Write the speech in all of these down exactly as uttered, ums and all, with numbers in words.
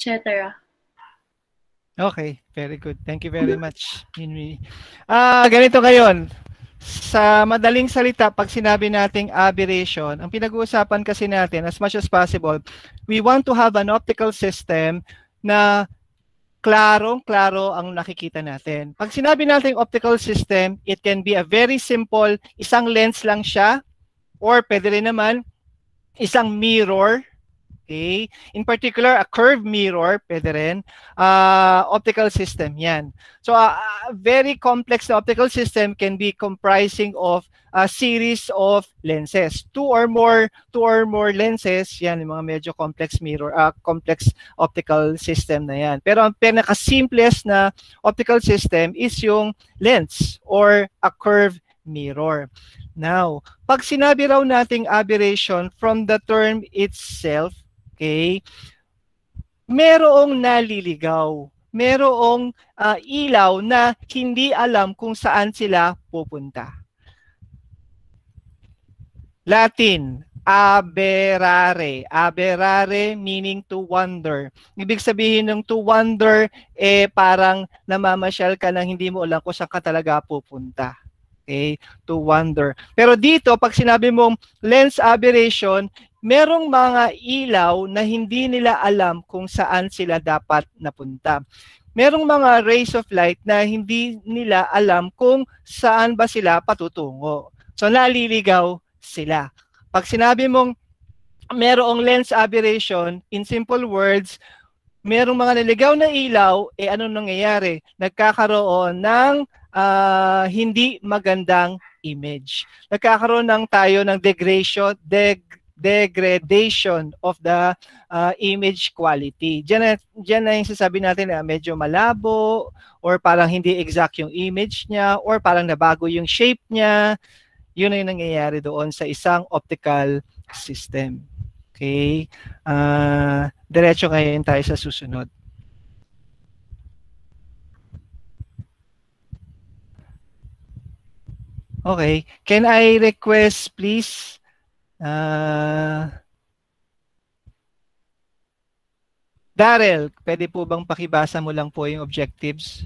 cetera. Okay, very good. Thank you very much, Minmi. Ah, ganito ngayon. Sa madaling salita, pag sinabi nating aberration, ang pinag-uusapan kasi natin, as much as possible, we want to have an optical system na klarong-klaro ang nakikita natin. Pag sinabi nating optical system, it can be a very simple, isang lens lang siya, or pwede rin naman, isang mirror. Okay? In particular, a curved mirror, pwede rin. Uh, optical system, yan. So, a uh, very complex na optical system can be comprising of a series of lenses. Two or more, two or more lenses, yan, yung mga medyo complex mirror, uh, complex optical system na yan. Pero ang pinaka-simplest na optical system is yung lens or a curved mirror. Now, pag sinabi raw nating aberration from the term itself, okay, merong naliligaw, merong uh, ilaw na hindi alam kung saan sila pupunta. Latin, aberrare. Aberrare meaning to wander. Ibig sabihin ng to wander, eh parang namamasyal ka nang hindi mo alam kung saan ka talaga pupunta. Okay, to wander. Pero dito, pag sinabi mong lens aberration, merong mga ilaw na hindi nila alam kung saan sila dapat napunta. Merong mga rays of light na hindi nila alam kung saan ba sila patutungo. So, naliligaw sila. Pag sinabi mong merong lens aberration, in simple words, merong mga naligaw na ilaw, eh ano nangyayari? Nagkakaroon ng uh, hindi magandang image. Nagkakaroon ng tayo ng degradation, deg degradation of the uh, image quality. Diyan na, diyan na yung sasabi natin na medyo malabo or parang hindi exact yung image niya or parang nabago yung shape niya. Yun ay nangyayari doon sa isang optical system. Okay? Uh, diretso ngayon tayo sa susunod. Okay. Can I request, please, Uh, Daryl, pwede po bang pakibasa mo lang po yung objectives?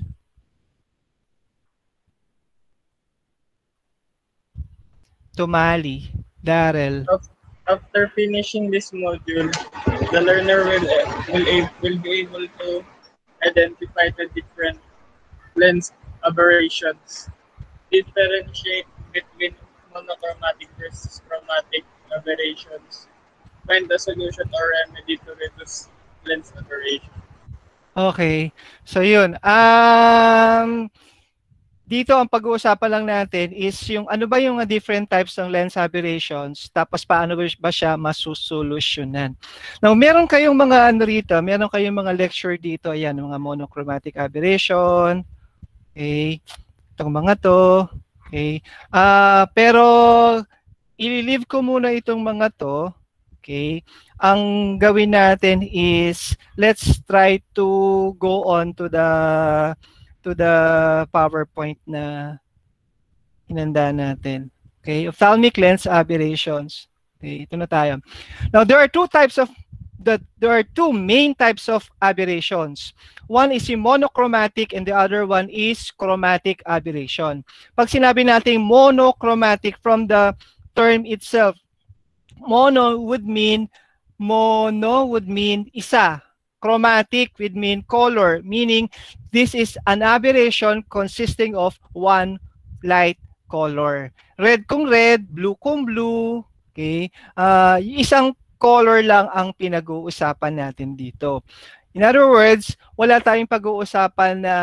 Tumali, Daryl. After finishing this module, the learner will will, will be able to identify the different lens aberrations, differentiate between monochromatic versus chromatic aberrations, find the solution or remedy to reduce lens aberration. Okay. So yun. Um, dito ang pag-uusapan lang natin is yung ano ba yung different types ng lens aberrations, tapos paano ba siya masusolusyonan. Now, meron kayong mga ano rito, meron kayong mga lecture dito, ayan, mga monochromatic aberration. Okay. Itong mga to. Okay. Uh, pero i-leave ko muna itong mga to. Okay. Ang gawin natin is let's try to go on to the to the PowerPoint na hinanda natin. Okay. Ophthalmic lens aberrations. Okay. Ito na tayo. Now there are two types of that there are two main types of aberrations. One is yung monochromatic and the other one is chromatic aberration. Pag sinabi natin monochromatic from the term itself, mono would mean mono would mean isa. Chromatic would mean color, meaning this is an aberration consisting of one light color. Red kung red, blue kung blue. Okay? Uh, isang color lang ang pinag-uusapan natin dito. In other words, wala tayong pag-uusapan na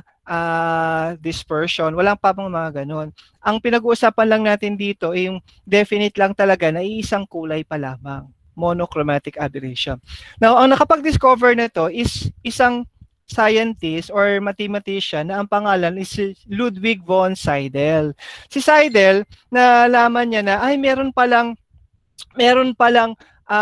uh, dispersion. Walang pa mga ganun. Ang pinag-uusapan lang natin dito ay yung definite lang talaga na iisang kulay pa lamang. Monochromatic aberration. Now, ang nakapag-discover nito is isang scientist or mathematician na ang pangalan is Ludwig von Seidel. Si Seidel, nalaman niya na ay meron palang meron palang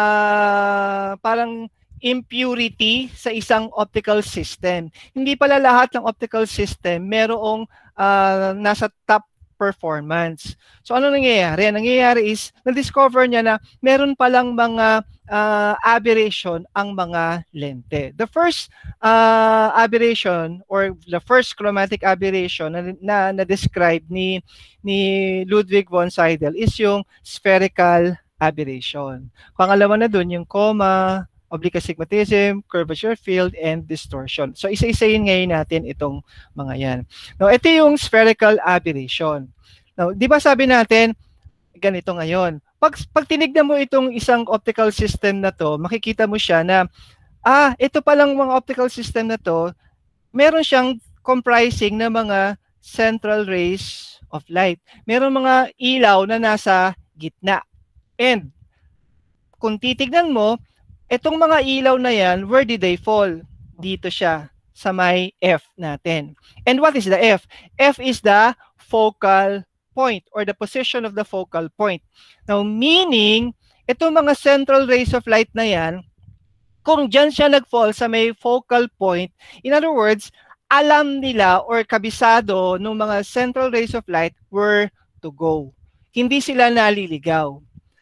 uh, parang impurity sa isang optical system. Hindi pala lahat ng optical system merong uh, nasa top performance. So ano nangyayari? Ang nangyayari is na-discover niya na meron palang mga uh, aberration ang mga lente. The first uh, aberration or the first chromatic aberration na, na, na describe ni ni Ludwig von Seidel is yung spherical aberration. Pangalawa na dun yung coma, oblique astigmatism, curvature field, and distortion. So isa-isayin ngayon natin itong mga yan. Now, ito yung spherical aberration. Now, di ba sabi natin, ganito ngayon. Pag, pag tinignan mo itong isang optical system na to, makikita mo siya na, ah, ito palang mga optical system na to, meron siyang comprising ng mga central rays of light. Meron mga ilaw na nasa gitna. And, kung titignan mo, itong mga ilaw na yan, where did they fall? Dito siya, sa may F natin. And what is the F? F is the focal point or the position of the focal point. Now, meaning, itong mga central rays of light na yan, kung dyan siya nag-fall sa may focal point, in other words, alam nila or kabisado ng mga central rays of light where to go. Hindi sila naliligaw.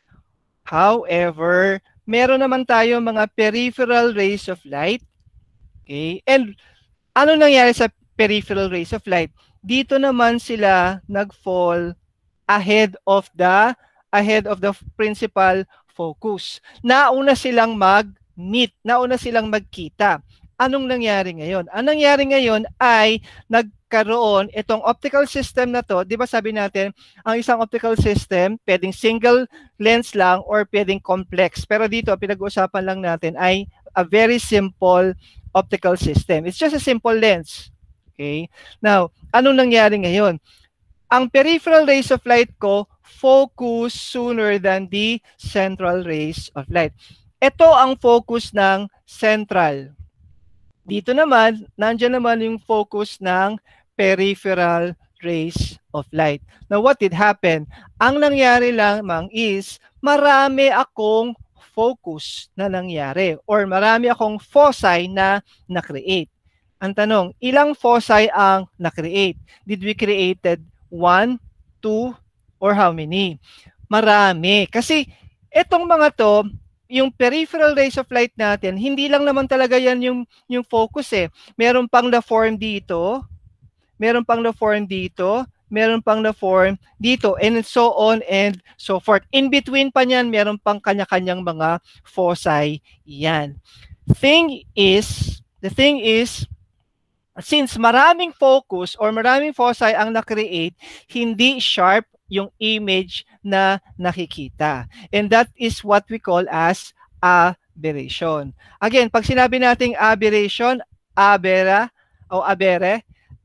However, meron naman tayo mga peripheral rays of light. Okay? And ano nangyari sa peripheral rays of light? Dito naman sila nag-fall ahead of the ahead of the principal focus. Nauna silang mag-meet, nauna silang magkita. Anong nangyari ngayon? Ang nangyari ngayon ay nagkaroon itong optical system na to. Di ba sabi natin, ang isang optical system, pwedeng single lens lang or pwedeng complex. Pero dito, pinag-uusapan lang natin ay a very simple optical system. It's just a simple lens. Okay? Now, anong nangyari ngayon? Ang peripheral rays of light ko focus sooner than the central rays of light. Ito ang focus ng central. Dito naman, nandiyan naman yung focus ng peripheral rays of light. Now, what did happen? Ang nangyari lamang is, marami akong focus na nangyari or marami akong foci na na-create. Ang tanong, ilang foci ang na-create? Did we created one, two, or how many? Marami. Kasi itong mga to, yung peripheral rays of light natin, hindi lang naman talaga yan yung, yung focus eh. Meron pang na-form dito, meron pang na-form dito, meron pang na-form dito, and so on and so forth. In between pa niyan, meron pang kanya-kanyang mga foci yan. Thing is, the thing is, since maraming focus or maraming foci ang na-create, hindi sharp yung image na nakikita. And that is what we call as aberration. Again, pag sinabi nating aberration, abera o abere,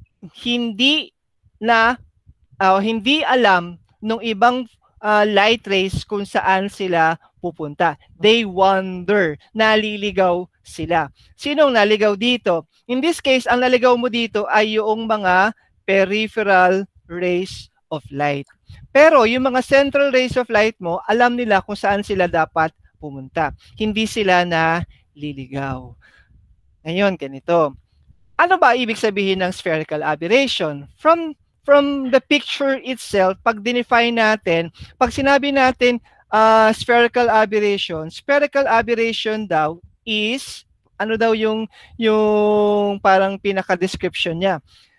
hindi na uh, hindi alam ng ibang uh, light rays kung saan sila pupunta. They wander, naliligaw sila. Sinong naligaw dito? In this case, ang naligaw mo dito ay yung mga peripheral rays of light. Pero yung mga central rays of light mo, alam nila kung saan sila dapat pumunta. Hindi sila na liligaw. Ngayon, ganito. Ano ba ibig sabihin ng spherical aberration? From from the picture itself, pag dinefine natin, pag sinabi natin uh, spherical aberration, spherical aberration daw is, ano daw yung, yung parang pinaka-description niya?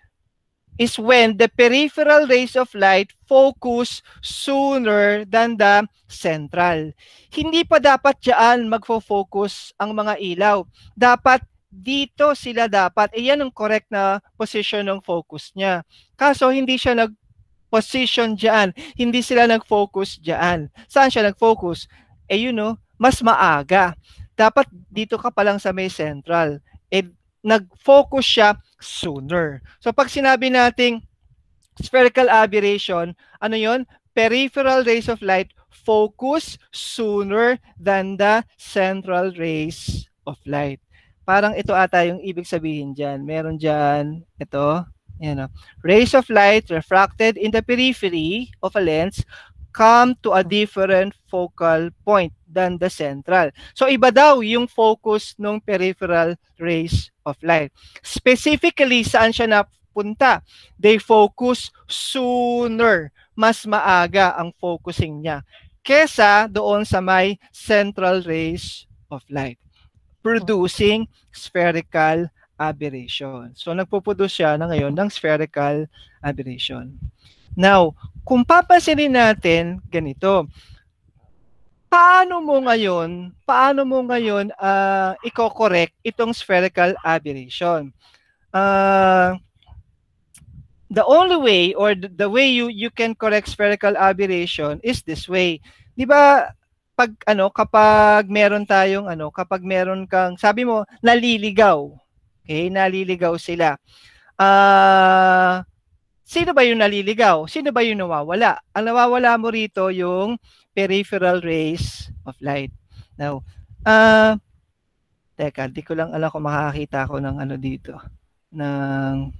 Is when the peripheral rays of light focus sooner than the central. Hindi pa dapat diyan magfo-focus ang mga ilaw. Dapat dito sila dapat. E yan ang correct na position ng focus niya. Kaso hindi siya nag-position diyan. Hindi sila nag-focus diyan. Saan siya nag-focus? Eh you know, mas maaga. Dapat dito ka pa lang sa may central. Eh nag-focus siya sooner. So pag sinabi nating spherical aberration, ano yon? Peripheral rays of light focus sooner than the central rays of light. Parang ito ata yung ibig sabihin dyan. Meron dyan, ito, yan o. Rays of light refracted in the periphery of a lens come to a different focal point than the central. So iba daw yung focus ng peripheral rays of light. Specifically, saan siya napunta? They focus sooner. Mas maaga ang focusing niya. kesa doon sa may central rays of light, producing spherical aberration. So nagpo-produce siya na ngayon ng spherical aberration. Now, kung papansinin natin ganito, paano mo ngayon, paano mo ngayon uh, i-correct itong spherical aberration? Uh, the only way or the, the way you you can correct spherical aberration is this way. 'Di ba? Pag ano, kapag meron tayong ano, kapag meron kang, sabi mo, naliligaw. Okay, naliligaw sila. Ah, uh, sino ba yung naliligaw? Sino ba yung nawawala? Ang nawawala mo rito yung peripheral rays of light. Now, ah, uh, teka, di ko lang alam kung makakakita ako ng ano dito. Ng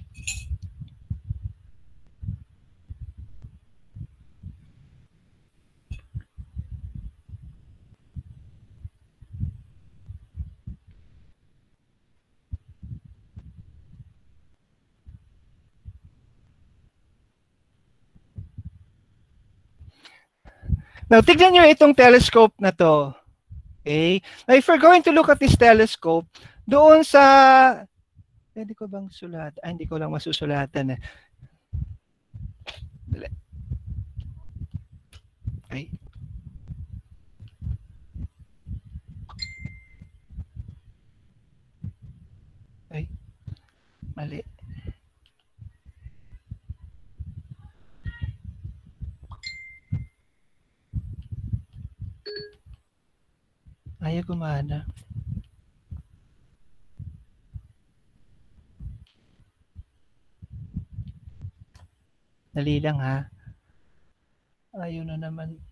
Now, tignan nyo itong telescope na to. Okay? Now, if we're going to look at this telescope, doon sa... Pwede ko bang sulat? Ah, hindi ko lang masusulatan. Eh. Ay. Ay. Mali. Ayaw gumana. Dali lang ha. Ayaw na naman.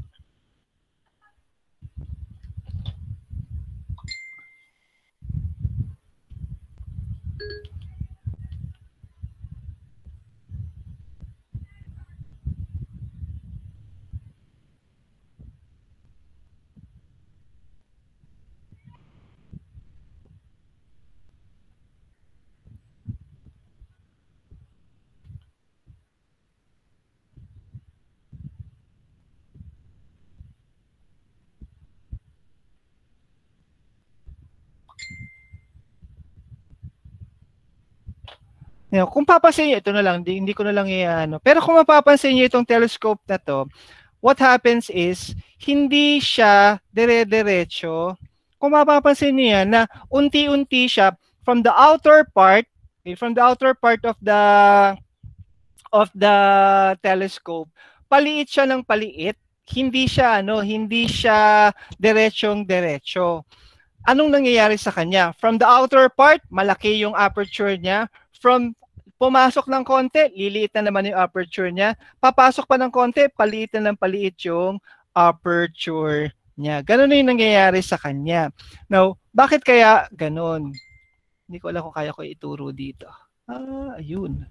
You know, kung papansin niyo, ito na lang, hindi, hindi ko na lang i-ano. Pero kung mapapansin niyo itong telescope na to, what happens is, hindi siya dire-diretso. Kung mapapansin niyo yan, na unti-unti siya from the outer part, okay, from the outer part of the of the telescope, paliit siya ng paliit. Hindi siya ano, hindi siya diretsong-diretso. Anong nangyayari sa kanya? From the outer part, malaki yung aperture niya. From pumasok ng konti, liliit na naman yung aperture niya. Papasok pa ng konti, paliit na ng paliit yung aperture niya. Ganun na yung nangyayari sa kanya. Now, bakit kaya ganun? Hindi ko alam kung kaya ko ituro dito. Ah, ayun.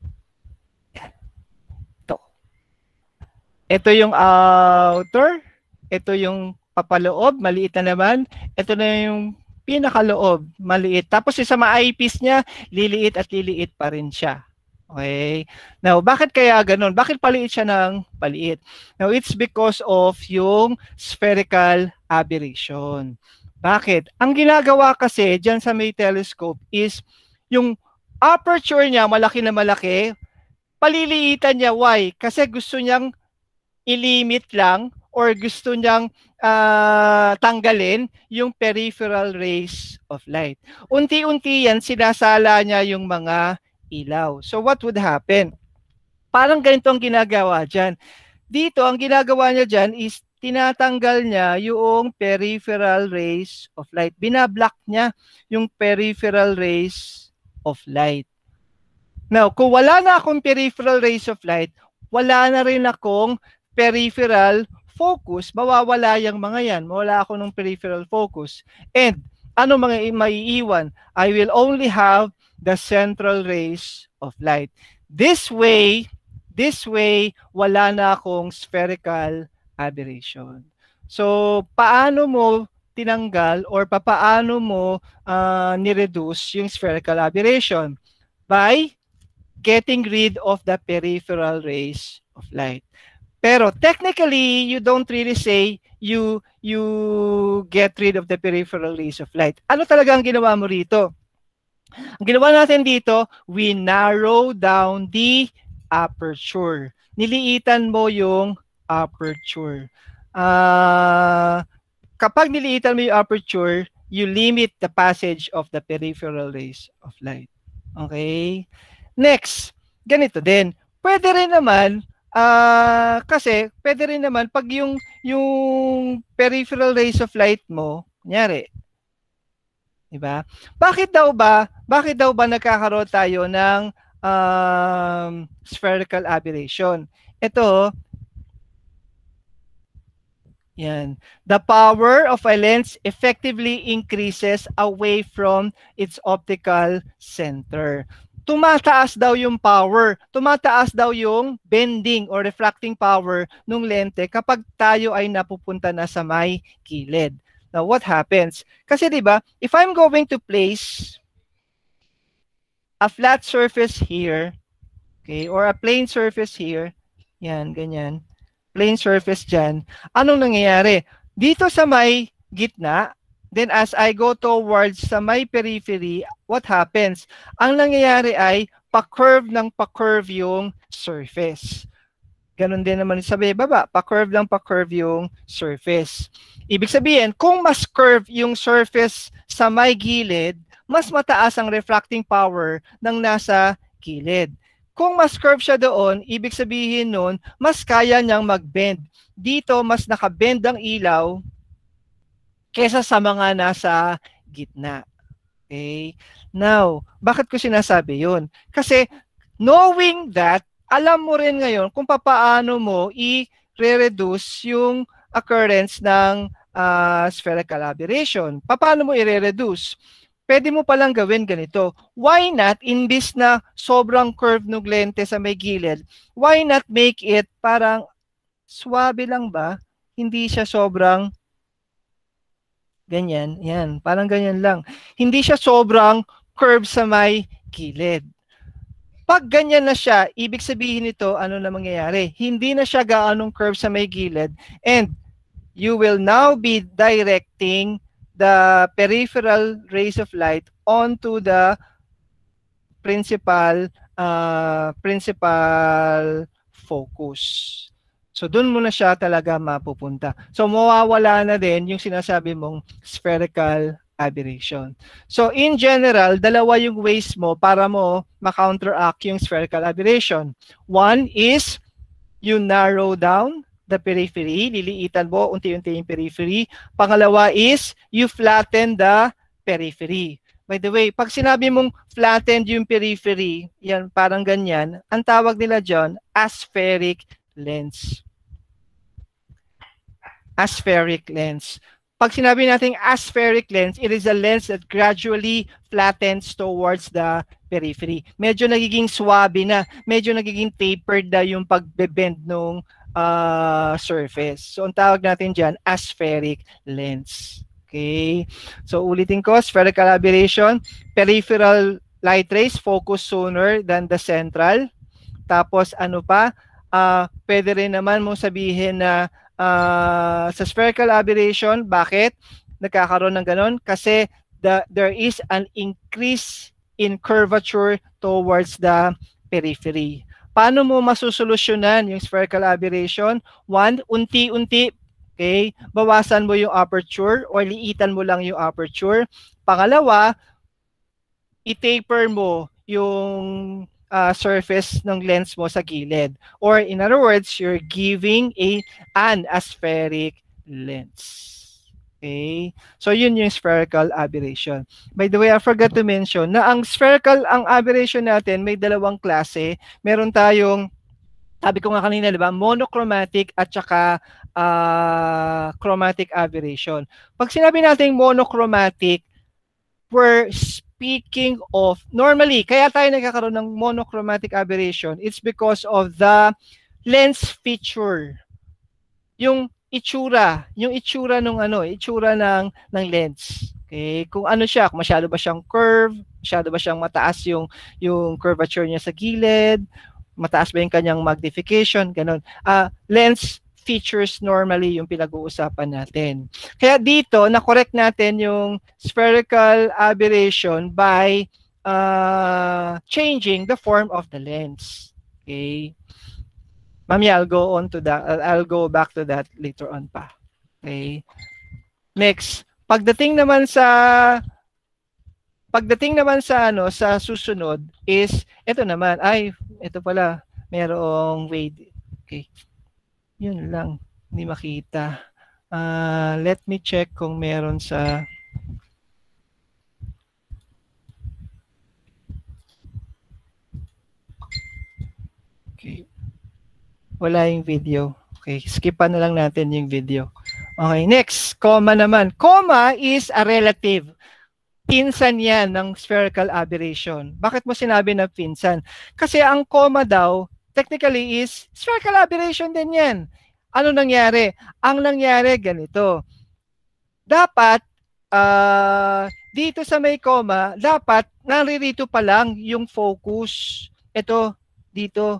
Ito. Ito yung outer. Ito yung papaloob, maliit na naman. Ito na yung pinakaloob, maliit. Tapos sa ma-eyepiece niya, liliit at liliit pa rin siya. Okay? Now, bakit kaya ganun? Bakit paliit siya ng paliit? Now, it's because of yung spherical aberration. Bakit? Ang ginagawa kasi dyan sa may telescope is yung aperture niya, malaki na malaki, paliliitan niya. Why? Kasi gusto niyang ilimit lang or gusto niyang uh, tanggalin yung peripheral rays of light. Unti-unti yan, sinasala niya yung mga ilaw. So what would happen? Parang ganito ang ginagawa dyan. Dito, ang ginagawa niya dyan is tinatanggal niya yung peripheral rays of light. Binablock niya yung peripheral rays of light. Now, kung wala na akong peripheral rays of light, wala na rin akong peripheral focus, mawawala yung mga yan. Mawala ako ng peripheral focus. And ano mga maiiwan? I will only have the central rays of light. This way, this way, wala na akong spherical aberration. So, paano mo tinanggal or paano mo uh, nireduce yung spherical aberration? By getting rid of the peripheral rays of light. Pero technically, you don't really say you you get rid of the peripheral rays of light. Ano talaga ang ginawa mo rito? Ang ginawa natin dito, we narrow down the aperture. Niliitan mo yung aperture. Uh, kapag niliitan mo yung aperture, you limit the passage of the peripheral rays of light. Okay? Next, ganito din. Pwede rin naman, uh, kasi pwede rin naman pag yung, yung peripheral rays of light mo, kunyari, diba? Bakit daw ba, bakit daw ba nagkakaroon tayo ng um, spherical aberration? Ito, yan. The power of a lens effectively increases away from its optical center. Tumataas daw yung power, tumataas daw yung bending or refracting power ng lente kapag tayo ay napupunta na sa may gilid. Now, what happens? Kasi diba, if I'm going to place a flat surface here, okay, or a plane surface here, yan, ganyan, plane surface dyan, anong nangyayari? Dito sa may gitna, then as I go towards sa may periphery, what happens? Ang nangyayari ay pa-curve ng pa-curve yung surface. Ganon din naman sa baba, pa-curve lang pa-curve yung surface. Ibig sabihin, kung mas curve yung surface sa may gilid, mas mataas ang refracting power ng nasa gilid. Kung mas curve siya doon, ibig sabihin nun, mas kaya niyang mag-bend. Dito, mas nakabend ang ilaw kesa sa mga nasa gitna. Okay? Now, bakit ko sinasabi yun? Kasi knowing that, alam mo rin ngayon kung paano mo i-reduce yung occurrence ng uh, spherical aberration. Paano mo i-reduce? Pwede mo palang gawin ganito. Why not, imbis na sobrang curve ng lente sa may gilid, why not make it parang swabe lang ba? Hindi siya sobrang ganyan. Yan, parang ganyan lang. Hindi siya sobrang curve sa may gilid. Pag ganyan na siya, ibig sabihin nito, ano na mangyayari? Hindi na siya gaanong curve sa may gilid and you will now be directing the peripheral rays of light onto the principal uh, principal focus. So doon mo na siya talaga mapupunta. So mawawala na din yung sinasabi mong spherical aberration. So in general, dalawa yung ways mo para mo ma-counteract yung spherical aberration. One is you narrow down the periphery, liliitan mo unti-unti yung periphery. Pangalawa is you flatten the periphery. By the way, pag sinabi mong flattened yung periphery, yan parang ganyan, ang tawag nila dyan, aspheric lens. Aspheric lens. Pag sinabi natin aspheric lens, it is a lens that gradually flattens towards the periphery. Medyo nagiging swabe na, medyo nagiging tapered na yung pagbe-bend ng uh, surface. So, ang tawag natin dyan, aspheric lens. Okay? So, ulitin ko, spherical aberration, peripheral light rays focus sooner than the central. Tapos, ano pa? Uh, pwede rin naman mong sabihin na Uh, sa spherical aberration, bakit nagkakaroon ng ganon? Kasi the, there is an increase in curvature towards the periphery. Paano mo masusolusyonan yung spherical aberration? One, unti-unti, okay, bawasan mo yung aperture or liitan mo lang yung aperture. Pangalawa, i-taper mo yung Uh, surface ng lens mo sa gilid. Or in other words, you're giving a an aspheric lens. Okay? So yun yung spherical aberration. By the way, I forgot to mention na ang spherical, ang aberration natin may dalawang klase. Meron tayong, sabi ko nga kanina, di ba, monochromatic at saka uh, chromatic aberration. Pag sinabi natin monochromatic, we're speaking of, normally, kaya tayo nagkakaroon ng monochromatic aberration, it's because of the lens feature. Yung itsura, yung itsura ng ano, itsura ng ng lens. Okay, kung ano siya, kung masyado ba siyang curve, masyado ba siyang mataas yung yung curvature niya sa gilid, mataas ba yung kanyang magnification, ganun. Uh, lens features normally yung pinag-uusapan natin. Kaya dito, na-correct natin yung spherical aberration by uh, changing the form of the lens. Okay? Mami, I'll go on to that. I'll go back to that later on pa. Okay? Next, pagdating naman sa pagdating naman sa ano sa susunod is ito naman. Ay, ito pala. Merong wait. Okay. Yun lang, hindi makita. Uh, let me check kung meron sa... Okay. Wala yung video. Okay, skipan na lang natin yung video. Okay, next, comma naman. Comma is a relative. Pinsan yan ng spherical aberration. Bakit mo sinabi na pinsan? Kasi ang comma daw, technically is spherical aberration din yan. Ano nangyari? Ang nangyari ganito. Dapat, uh, dito sa may comma, dapat naririto pa lang yung focus. Ito, dito.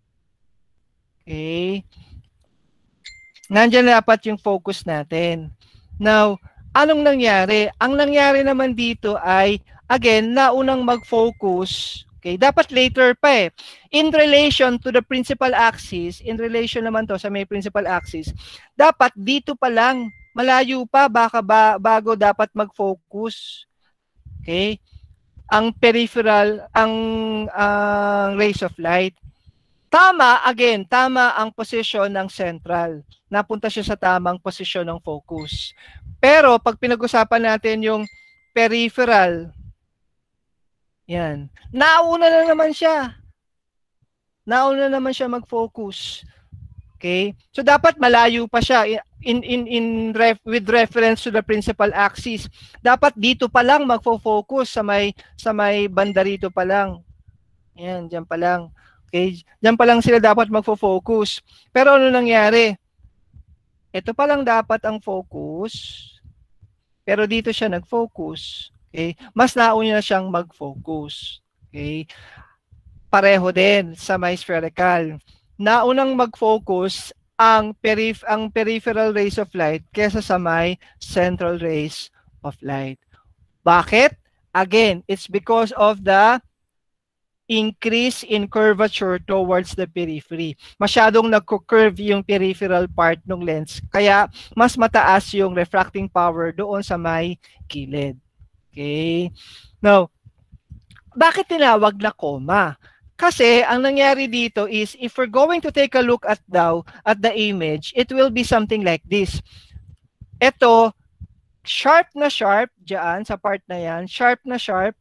Okay. Nandiyan dapat yung focus natin. Now, anong nangyari? Ang nangyari naman dito ay, again, naunang mag-focus. Okay, dapat later pa eh. In relation to the principal axis, in relation naman to sa may principal axis, dapat dito pa lang, malayo pa, baka ba, bago dapat mag-focus. Okay? Ang peripheral, ang uh, rays of light. Tama, again, tama ang posisyon ng central. Napunta siya sa tamang posisyon ng focus. Pero pag pinag-usapan natin yung peripheral, yan. Nauna na naman siya. Nauna naman siya mag-focus. Okay? So dapat malayo pa siya in in in ref, with reference to the principal axis. Dapat dito pa lang magfo-focus sa may sa may banda rito pa lang. Yan, diyan pa lang. Okay? Diyan pa lang sila dapat magfo-focus. Pero ano nangyari? Ito pa lang dapat ang focus. Pero dito siya nag-focus. Okay? Mas nauna na siyang mag-focus. Okay? Pareho din sa may spherical. Naunang mag-focus ang, perif ang peripheral rays of light kesa sa may central rays of light. Bakit? Again, it's because of the increase in curvature towards the periphery. Masyadong nagko-curve yung peripheral part ng lens. Kaya mas mataas yung refracting power doon sa may kilid. Okay. Now, bakit tinawag na comma? Kasi ang nangyari dito is if we're going to take a look at daw at the image, it will be something like this. Ito, sharp na sharp diyan sa part na yan, sharp na sharp.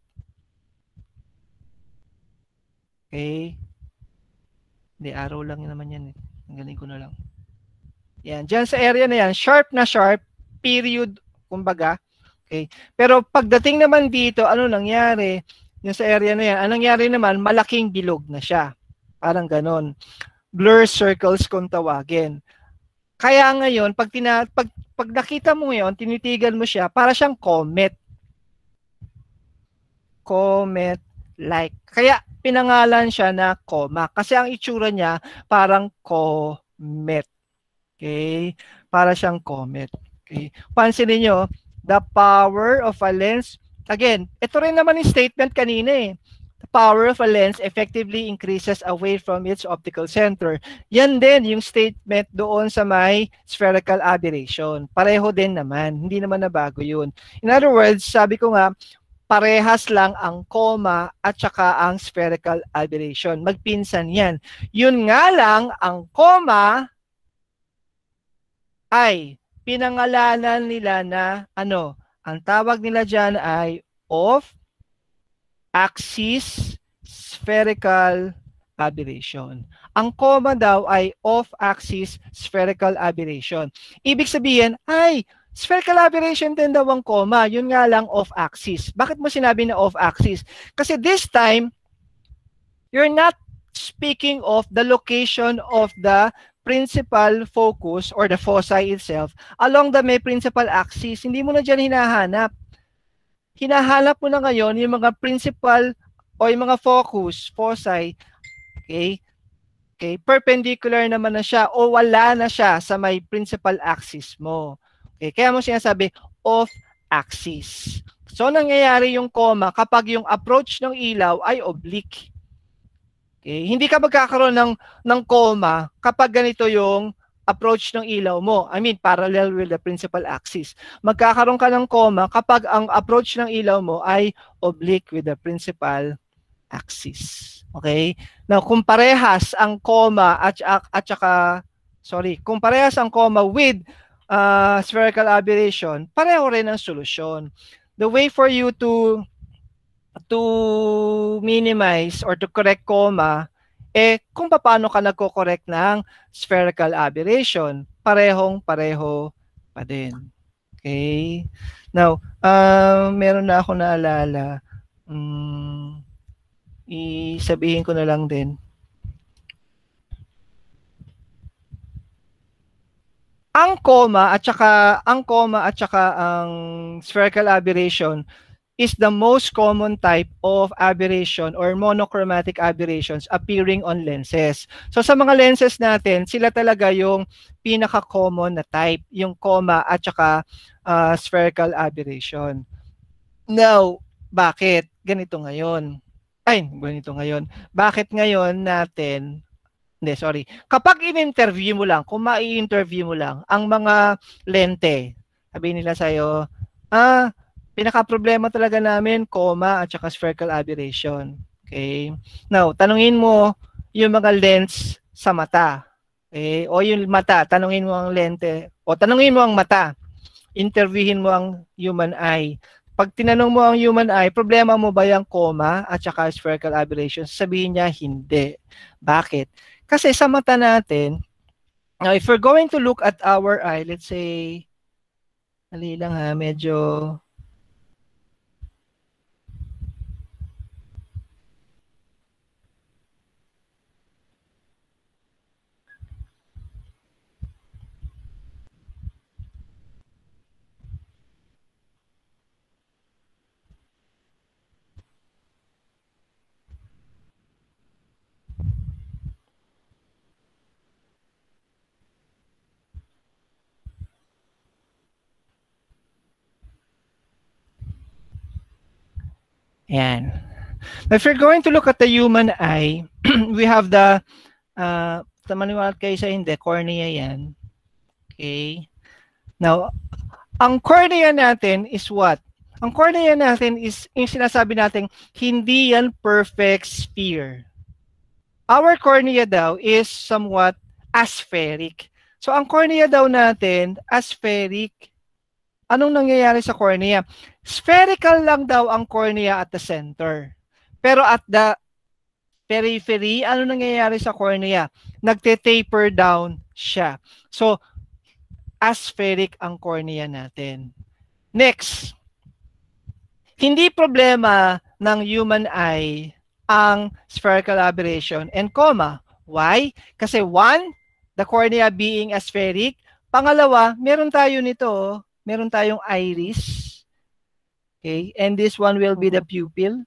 Okay. Hindi, arrow lang naman yan eh. Tanggalin ko na lang. Yan, diyan sa area na yan, sharp na sharp, period, kumbaga. Okay. Pero pagdating naman dito, ano nangyari? Yung sa area na yan, anong nangyari naman, malaking bilog na siya. Parang ganon. Blur circles kung tawagin. Kaya ngayon, pag, tina, pag, pag nakita mo ngayon, tinitigan mo siya, para siyang comet. Comet-like. Kaya pinangalan siya na comma. Kasi ang itsura niya, parang comet. Okay? Para siyang comet. Okay? Pansinin niyo, the power of a lens, again, ito rin naman yung statement kanina eh. The power of a lens effectively increases away from its optical center. Yan din yung statement doon sa may spherical aberration. Pareho din naman. Hindi naman nabago yun. In other words, sabi ko nga, parehas lang ang comma at saka ang spherical aberration. Magpinsan yan. Yun nga lang, ang comma ay pinangalanan nila na ano, ang tawag nila dyan ay off-axis spherical aberration. Ang comma daw ay off-axis spherical aberration. Ibig sabihin, ay, spherical aberration din daw ang comma. Yun nga lang off-axis. Bakit mo sinabi na off-axis? Kasi this time, you're not speaking of the location of the principal focus or the foci itself along the may principal axis. Hindi mo na dyan hinahanap. Hinahanap mo na ngayon yung mga principal o yung mga focus, foci, okay, Okay, perpendicular naman na siya o wala na siya sa may principal axis mo. Okay, kaya mo sinasabi off axis. So nangyayari yung coma kapag yung approach ng ilaw ay oblique. Okay, hindi ka magkakaroon ng ng coma kapag ganito yung approach ng ilaw mo. I mean, parallel with the principal axis. Magkakaroon ka ng coma kapag ang approach ng ilaw mo ay oblique with the principal axis. Okay? Now, kung parehas ang coma at, at saka, sorry, kung parehas ang coma with uh, spherical aberration, pareho rin ang solusyon. The way for you to to minimize or to correct coma, eh, kung paano ka nagko-correct ng spherical aberration, parehong-pareho pa din. Okay? Now, uh, meron na ako naalala. Um, isabihin ko na lang din. Ang coma at saka ang coma at saka ang spherical aberration is the most common type of aberration or monochromatic aberrations appearing on lenses. So sa mga lenses natin, sila talaga yung pinaka-common na type, yung coma at saka uh, spherical aberration. Now, bakit ganito ngayon? Ay, ganito ngayon. Bakit ngayon natin, hindi, sorry. Kapag in-interview mo lang, kung ma-interview mo lang, ang mga lente, sabihin nila sa'yo, ah, pinaka-problema talaga namin, coma at saka spherical aberration. Okay? Now, tanungin mo yung mga lens sa mata. Okay? O yung mata, tanungin mo ang lente, o tanungin mo ang mata, interviewin mo ang human eye. Pag tinanong mo ang human eye, problema mo ba yung coma at saka spherical aberration? Sabihin niya, hindi. Bakit? Kasi sa mata natin, now if we're going to look at our eye, let's say, dali lang ha, medyo, Ayan. If you're going to look at the human eye, we have the, uh, maniwala kayo sa hindi, cornea yan. Okay. Now, ang cornea natin is what? Ang cornea natin is, yung sinasabi natin, hindi yan perfect sphere. Our cornea daw is somewhat aspheric. So, ang cornea daw natin, aspheric. Anong nangyayari sa cornea? Spherical lang daw ang cornea at the center. Pero at the periphery, ano nangyayari sa cornea? Nagte-taper down siya. So, aspheric ang cornea natin. Next, hindi problema ng human eye ang spherical aberration and coma. Why? Kasi one, the cornea being aspheric. Pangalawa, meron tayo nito, meron tayong iris. Okay, and this one will be the pupil.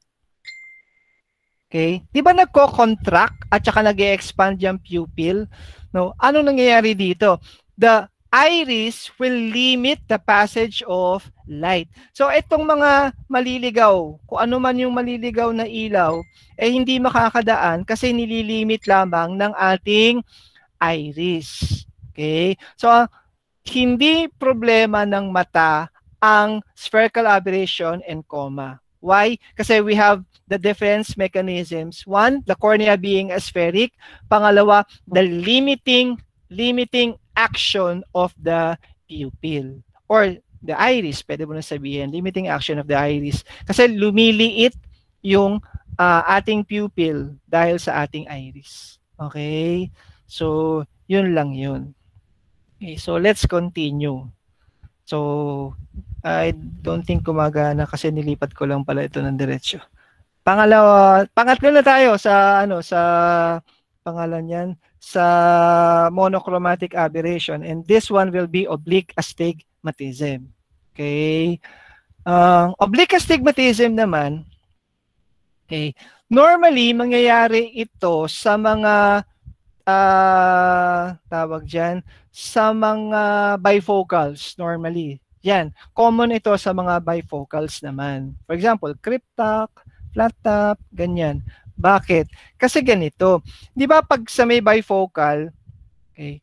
Okay, di ba nagko-contract at saka nag-e-expand yung pupil? No, ano nangyayari dito? The iris will limit the passage of light. So itong mga maliligaw, kung ano man yung maliligaw na ilaw, eh hindi makakadaan kasi nililimit lamang ng ating iris. Okay? So hindi problema ng mata ang spherical aberration and coma. Why? Kasi we have the defense mechanisms. One, the cornea being aspheric. Pangalawa, the limiting limiting action of the pupil or the iris. Pwede mo na sabihin, limiting action of the iris. Kasi lumiliit yung uh, ating pupil dahil sa ating iris. Okay? So, yun lang yun. Okay, so let's continue. So, I don't think gumagana kasi nilipat ko lang pala ito ng diretsyo. Pangalawa, pangatlo na tayo sa ano sa pangalan yan sa monochromatic aberration, and this one will be oblique astigmatism. Okay? Uh, oblique astigmatism naman, okay, normally mangyayari ito sa mga uh, tawag dyan, sa mga bifocals normally. Yan, common ito sa mga bifocals naman. For example, cryptop, flat top, ganyan. Bakit? Kasi ganito. Di ba pag sa may bifocal, okay,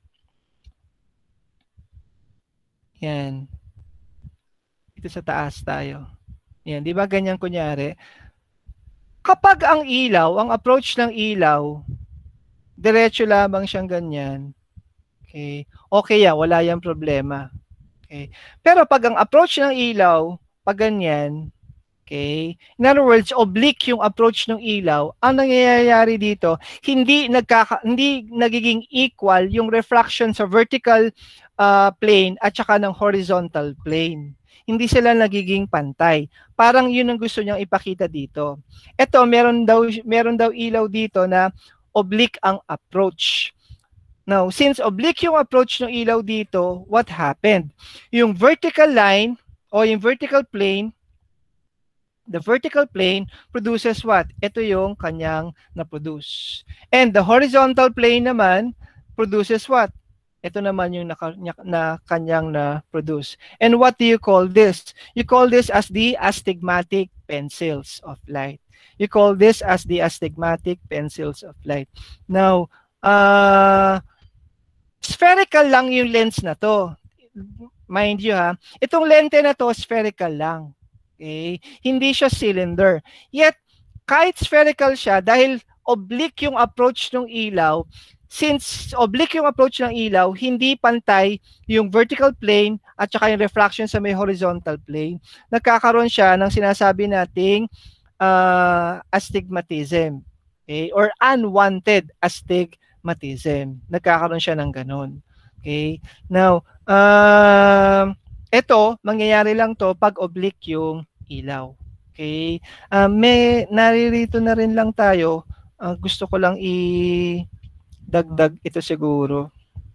yan, ito sa taas tayo. Yan, di ba ganyan kunyari? Kapag ang ilaw, ang approach ng ilaw, diretso lamang siyang ganyan. Okay, okay yan, wala yang problema. Okay. Pero pag ang approach ng ilaw, pag ganyan, okay, in other words, oblique yung approach ng ilaw, ang nangyayari dito, hindi, nagkaka, hindi nagiging equal yung refraction sa vertical uh, plane at saka ng horizontal plane. Hindi sila nagiging pantay. Parang yun ang gusto niyang ipakita dito. Ito, meron daw, meron daw ilaw dito na oblique ang approach. Now, since oblique yung approach ng ilaw dito, what happened? Yung vertical line o yung vertical plane, the vertical plane produces what? Ito yung kanyang na-produce. And the horizontal plane naman produces what? Ito naman yung na, na kanyang na-produce. And what do you call this? You call this as the astigmatic pencils of light. You call this as the astigmatic pencils of light. Now, uh, spherical lang yung lens na to. Mind you ha, itong lente na to spherical lang. Okay? Hindi siya cylinder. Yet, kahit spherical siya, dahil oblique yung approach ng ilaw, since oblique yung approach ng ilaw, hindi pantay yung vertical plane at saka yung refraction sa may horizontal plane. Nagkakaroon siya ng sinasabi nating uh, astigmatism. Okay? Or unwanted astigmatism. Matism. Nagkakaroon siya ng ganun. Okay? Now, uh, ito, mangyayari lang to pag oblique yung ilaw. Okay? Uh, may, naririto na rin lang tayo. Uh, gusto ko lang i-dagdag ito siguro.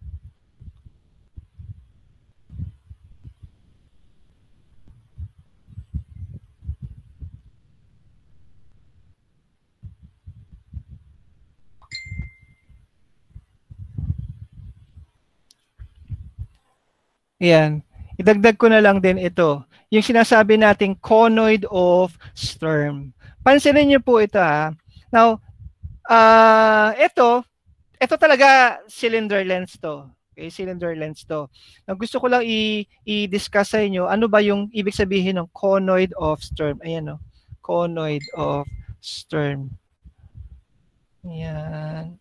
Ayan. Idagdag ko na lang din ito. Yung sinasabi nating conoid of Sturm. Pansinin niyo po ito ha. Now, uh, ito, ito talaga cylinder lens to. Okay, cylinder lens to. Now, gusto ko lang i-discuss sa inyo ano ba yung ibig sabihin ng conoid of Sturm. Ayan o. Conoid of Sturm. Ayan.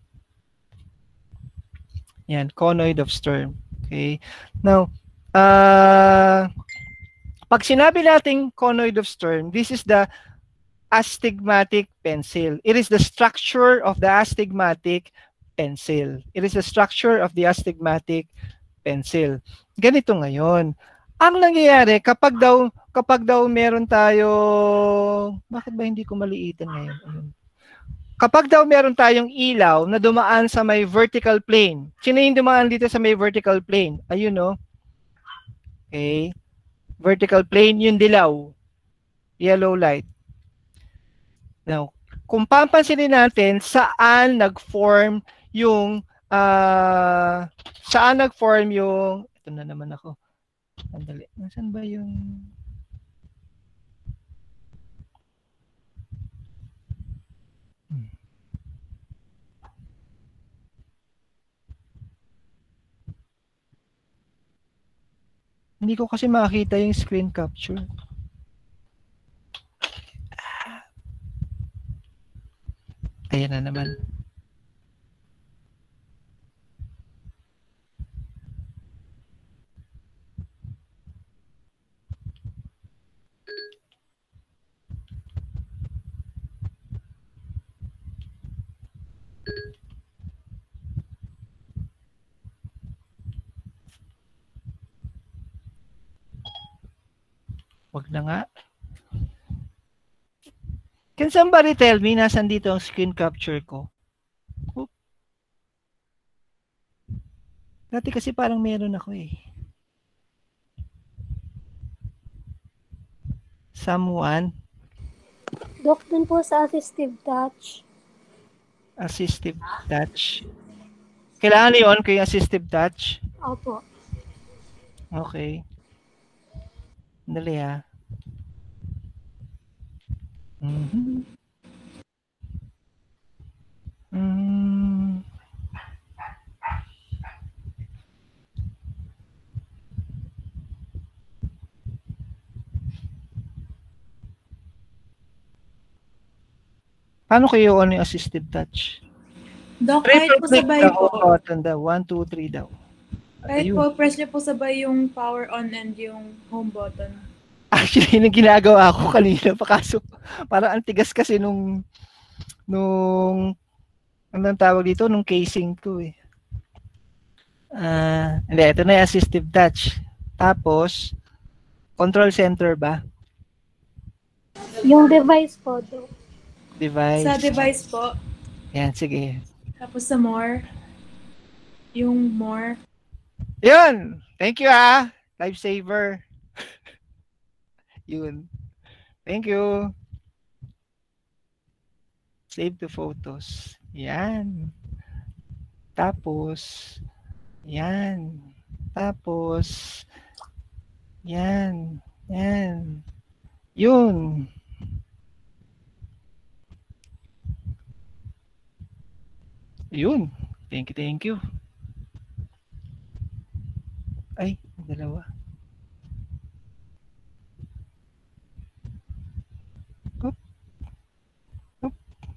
Ayan, conoid of Sturm. Okay. Now, Uh, pag sinabi nating conoid of Sturm, this is the astigmatic pencil. It is the structure of the astigmatic pencil. It is the structure of the astigmatic pencil. Ganito ngayon. Ang nangyayari kapag daw kapag daw meron tayo, bakit ba hindi ko maliitan ngayon? Ayun. Kapag daw meron tayong ilaw na dumaan sa may vertical plane. Sino yung dumaan dito sa may vertical plane? Ayun no. Okay. Vertical plane, yung dilaw. Yellow light. Now, kung papansinin natin, saan nag-form yung, uh, saan nag-form yung, ito na naman ako. Andali. Nasaan ba yung, hmm. Hindi ko kasi makita yung screen capture. Ayan na naman. Wag na nga. Can somebody tell me nasan dito ang screen capture ko? Oop. Dati kasi parang meron ako eh. Someone? Doc, dun po sa assistive touch. Assistive touch. Kailangan yun kung yung assistive touch. Opo. Okay. Dali ha. Mm-hmm. Mm. Paano kayo on yung assistive touch? Doc, kahit po Triple click sabay the po, home button daw. One, two, three daw. kahit Ayun. po press niyo po sabay yung power on and yung home button. Actually, yun yung ginagawa ko kanina pa kaso parang ang tigas kasi nung nung anong tawag dito, nung casing ko eh. Ah, uh, hindi, ito na yung assistive touch. Tapos, control center ba? Yung device po, Doc. Device. Sa device po, Yan, sige. tapos sa more, yung more. Yun! Thank you ah! Lifesaver. Yun. Thank you. Save to photos. Yan. Tapos, yan. Tapos, yan. Yan. Yun. Yun. Thank you, thank you. Ay, dalawa. Oop. Oop.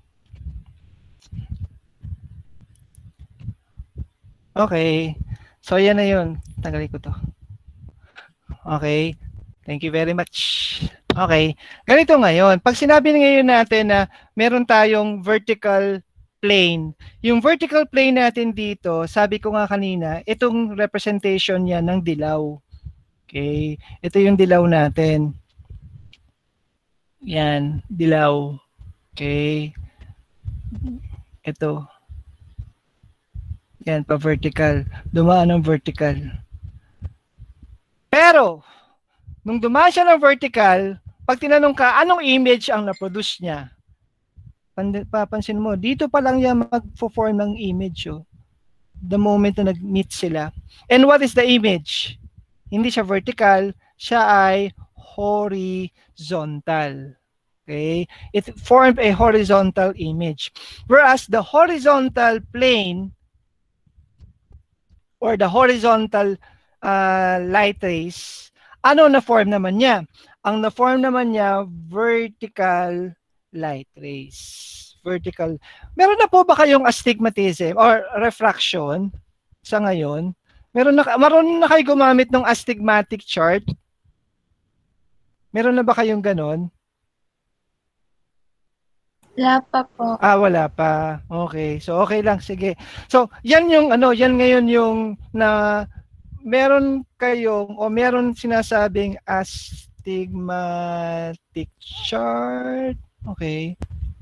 Okay. So, yan na yun. Tanggalin ko to. Okay. Thank you very much. Okay. Ganito ngayon. Pag sinabi ngayon natin na meron tayong vertical plane. Yung vertical plane natin dito, sabi ko nga kanina, itong representation niya ng dilaw. Okay. Ito yung dilaw natin. Yan. Dilaw. Okay. Ito. Yan, pa-vertical. Dumaan ng vertical. Pero, nung dumaan siya ng vertical, pag tinanong ka, anong image ang na-produce niya? Papansin mo, dito pa lang yan mag-form ng image. Oh. The moment na nag-meet sila. And what is the image? Hindi siya vertical, siya ay horizontal. Okay? It formed a horizontal image. Whereas the horizontal plane or the horizontal uh, light rays, ano na-form naman niya? Ang na-form naman niya, vertical light rays. Vertical. Meron na po ba kayong astigmatism or refraction sa ngayon? Meron na, marunong na kayo gumamit ng astigmatic chart? Meron na ba kayong ganon? Wala pa po. Ah, wala pa. Okay. So, okay lang. Sige. So, yan yung, ano, yan ngayon yung na meron kayong o meron sinasabing astigmatic chart. Okay.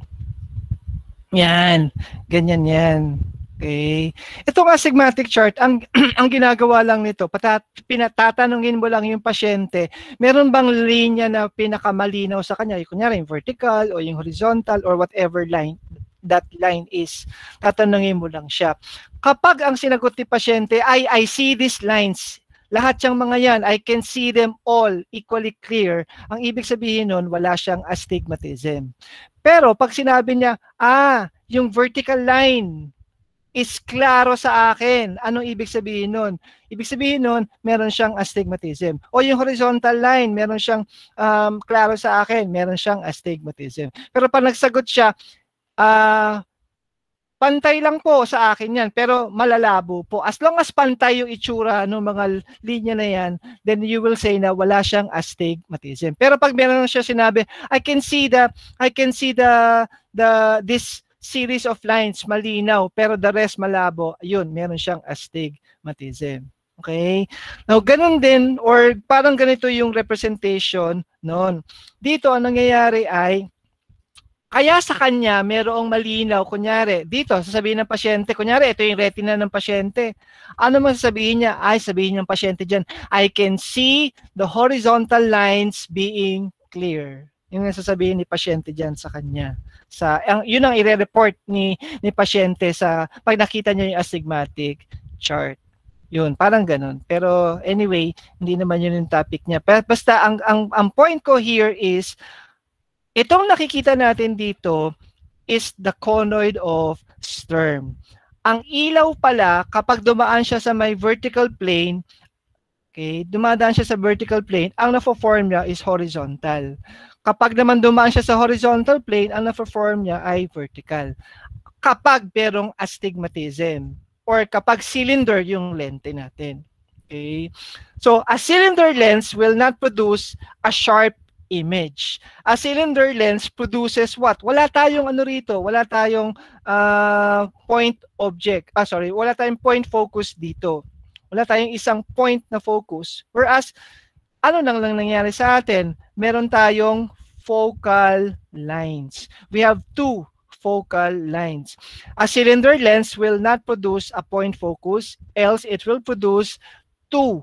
Yan. Ganyan yan. Okay. Itong astigmatic chart, ang ang ginagawa lang nito, patat, pinatatanungin mo lang yung pasyente, meron bang linya na pinakamalinaw sa kanya? Kunyari, yung vertical o yung horizontal or whatever line that line is. Tatanungin mo lang siya. Kapag ang sinagot ni pasyente ay, I see these lines, lahat yung mga yan, I can see them all equally clear. Ang ibig sabihin nun, wala siyang astigmatism. Pero pag sinabi niya, ah, yung vertical line is klaro sa akin. Anong ibig sabihin nun? Ibig sabihin nun, meron siyang astigmatism. O yung horizontal line, meron siyang um, klaro sa akin, meron siyang astigmatism. Pero pag nagsagot siya, ah, uh, pantay lang po sa akin yan, pero malalabo po. As long as pantay yung itsura ng mga linya na yan, then you will say na wala siyang astigmatism. Pero pag meron siya sinabi, I can see the, I can see the, the, this series of lines malinaw, pero the rest malabo, yun, meron siyang astigmatism. Okay? Now, ganun din, or parang ganito yung representation noon. Dito, ang nangyayari ay, kaya sa kanya, merong malinaw, kunyari, dito, sasabihin ng pasyente, kunyari, ito yung retina ng pasyente. Ano man sasabihin niya? Ay, sabihin ng pasyente dyan, I can see the horizontal lines being clear. Yung sasabihin ni pasyente diyan sa kanya. Sa ang yun ang ire-report ni ni pasyente sa pag nakita niya yung astigmatic chart. Yun, parang ganun. Pero anyway, hindi naman yun yung topic niya. Pero basta ang ang ang point ko here is itong nakikita natin dito is the conoid of Sturm. Ang ilaw pala kapag dumaan siya sa may vertical plane, okay, dumadaan siya sa vertical plane, ang na-form niya is horizontal. Kapag naman dumaan siya sa horizontal plane, ang na-form niya ay vertical. Kapag merong astigmatism or kapag cylinder yung lente natin. Okay? So, a cylinder lens will not produce a sharp image. A cylinder lens produces what? Wala tayong ano rito, wala tayong uh, point object. Ah, sorry, wala tayong point focus dito. Wala tayong isang point na focus. Whereas, ano nang lang nangyari sa atin? Meron tayong focal lines. We have two focal lines. A cylinder lens will not produce a point focus, else it will produce two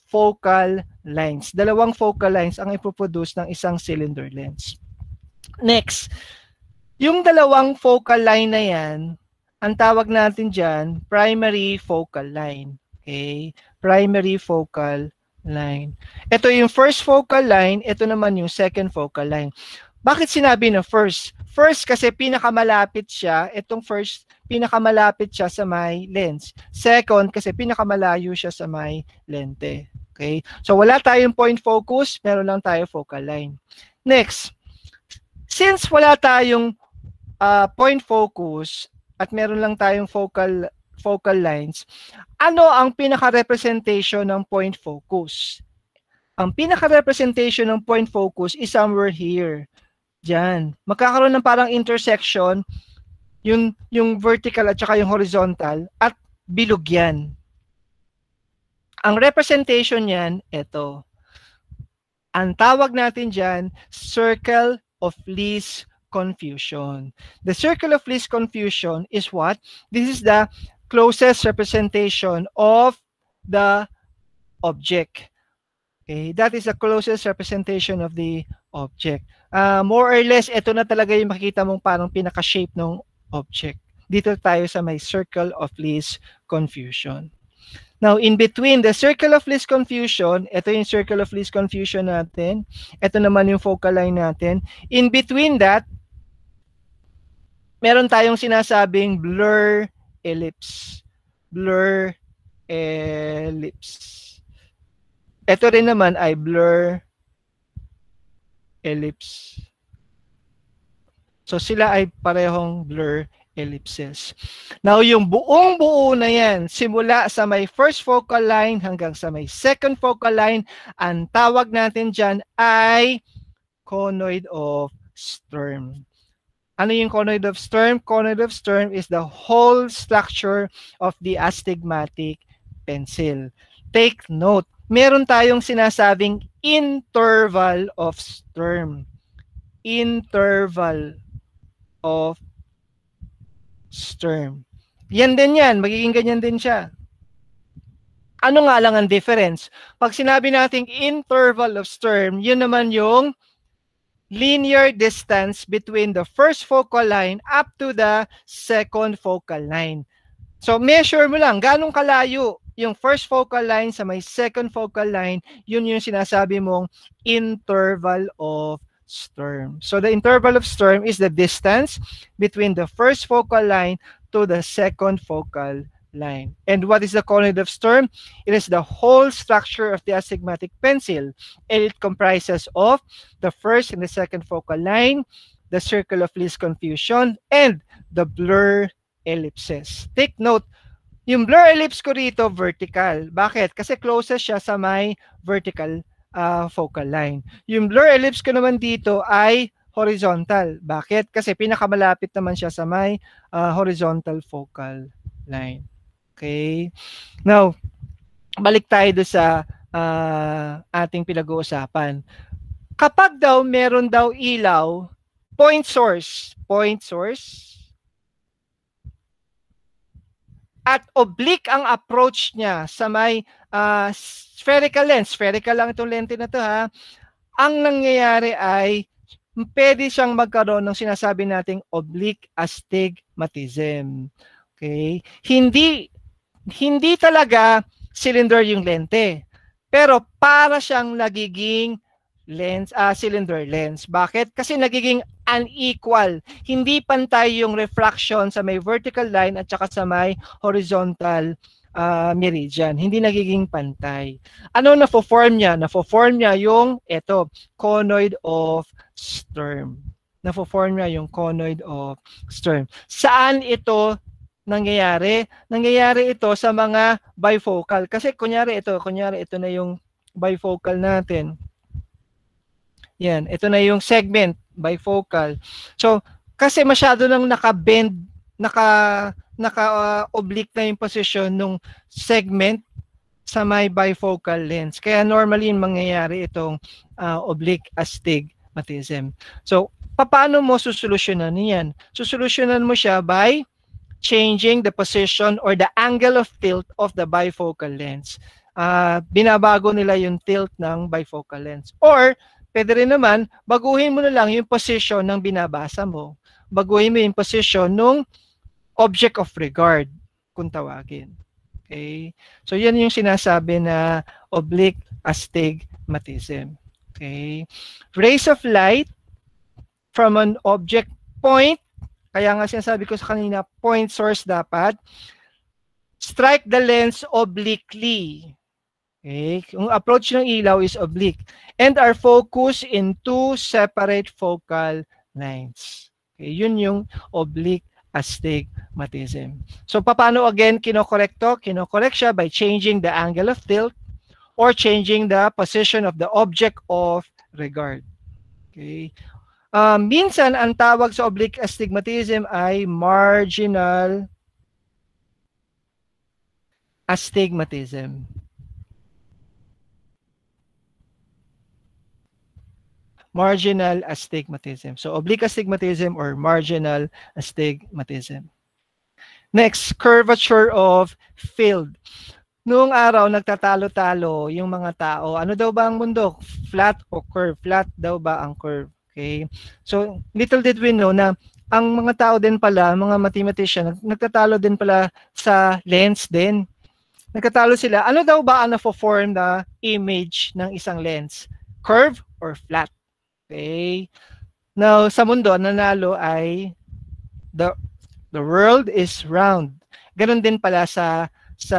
focal lines. Dalawang focal lines ang ipoproduce ng isang cylinder lens. Next, yung dalawang focal line na yan, ang tawag natin dyan, primary focal line. Okay? Primary focal line. Ito yung first focal line, ito naman yung second focal line. Bakit sinabi na first? First kasi pinakamalapit siya, itong first, pinakamalapit siya sa may lens. Second kasi pinakamalayo siya sa may lente. Okay? So wala tayong point focus, meron lang tayo focal line. Next, since wala tayong uh, point focus at meron lang tayong focal focal lines, ano ang pinaka-representation ng point focus? Ang pinaka-representation ng point focus is somewhere here. Diyan. Magkakaroon ng parang intersection, yung, yung vertical at saka yung horizontal, at bilog yan. Ang representation yan, ito. Ang tawag natin dyan, circle of least confusion. The circle of least confusion is what? This is the closest representation of the object. Okay, that is the closest representation of the object. Uh, more or less, ito na talaga yung makikita mong parang pinaka-shape ng object. Dito tayo sa may circle of least confusion. Now, in between the circle of least confusion, ito yung circle of least confusion natin. Ito naman yung focal line natin. In between that, meron tayong sinasabing blur ellipse. Blur ellipse. Ito rin naman ay blur ellipse. So sila ay parehong blur ellipses. Now yung buong buo na yan, simula sa may first focal line hanggang sa may second focal line, ang tawag natin dyan ay conoid of Sturm. Ano yung conoid of Sturm? Conoid of Sturm is the whole structure of the astigmatic pencil. Take note, meron tayong sinasabing interval of Sturm. Interval of Sturm. Yan din yan, magiging ganyan din siya. Ano nga lang ang difference? Pag sinabi nating interval of Sturm, yun naman yung linear distance between the first focal line up to the second focal line. So measure mo lang, ganong kalayo yung first focal line sa may second focal line, yun yung sinasabi mong interval of Sturm. So the interval of Sturm is the distance between the first focal line to the second focal line. And what is the conoid of Sturm? It is the whole structure of the astigmatic pencil, and it comprises of the first and the second focal line, the circle of least confusion, and the blur ellipses. Take note, yung blur ellipse ko rito vertical. Bakit? Kasi closest siya sa may vertical uh, focal line. Yung blur ellipse ko naman dito ay horizontal. Bakit? Kasi pinakamalapit naman siya sa may uh, horizontal focal line. Okay? Now, balik tayo do sa uh, ating pinag-uusapan. Kapag daw meron daw ilaw, point source, point source, at oblique ang approach niya sa may uh, spherical lens. Spherical lang itong lente na to ha. Ang nangyayari ay pwede siyang magkaroon ng sinasabi nating oblique astigmatism. Okay? Hindi hindi talaga cylinder yung lente. Pero para siyang nagiging lens, uh, cylinder lens. Bakit? Kasi nagiging unequal. Hindi pantay yung refraction sa may vertical line at saka sa may horizontal uh, meridian. Hindi nagiging pantay. Ano na-form niya? Na-form niya yung ito, conoid of Sturm. Na-form niya yung conoid of Sturm. Saan ito nangyayari? Nangyayari ito sa mga bifocal. Kasi kunyari ito, kunyari ito na yung bifocal natin. Yan, ito na yung segment, bifocal. So, kasi masyado nang naka-bend, naka, naka-oblique uh, na yung position ng segment sa may bifocal lens. Kaya normally mangyayari itong uh, oblique astigmatism. So, paano mo susolusyonan yan? Susolusyonan mo siya by changing the position or the angle of tilt of the bifocal lens. Uh, binabago nila yung tilt ng bifocal lens. Or, pwede rin naman, baguhin mo na lang yung position ng binabasa mo. Baguhin mo yung position ng object of regard, kung tawagin. Okay? So, yan yung sinasabi na oblique astigmatism. Okay? Rays of light from an object point, kaya nga sinasabi ko sa kanina, point source dapat, strike the lens obliquely. Okay? Yung approach ng ilaw is oblique. And are focused in two separate focal lines. Okay? Yun yung oblique astigmatism. So, paano again kinokorek to? Kinokorek siya by changing the angle of tilt or changing the position of the object of regard. Okay? Uh, minsan, ang tawag sa oblique astigmatism ay marginal astigmatism. Marginal astigmatism. So, oblique astigmatism or marginal astigmatism. Next, curvature of field. Noong araw, nagtatalo-talo yung mga tao. Ano daw ba ang mundo? Flat o curve? Flat daw ba ang curve? Okay. So, little did we know na ang mga tao din pala, mga mathematician, nagtatalo din pala sa lens din. Nagtatalo sila. Ano daw ba ang na-form na image ng isang lens? Curve or flat? Okay. Now, sa mundo, nanalo ay the, the world is round. Ganon din pala sa sa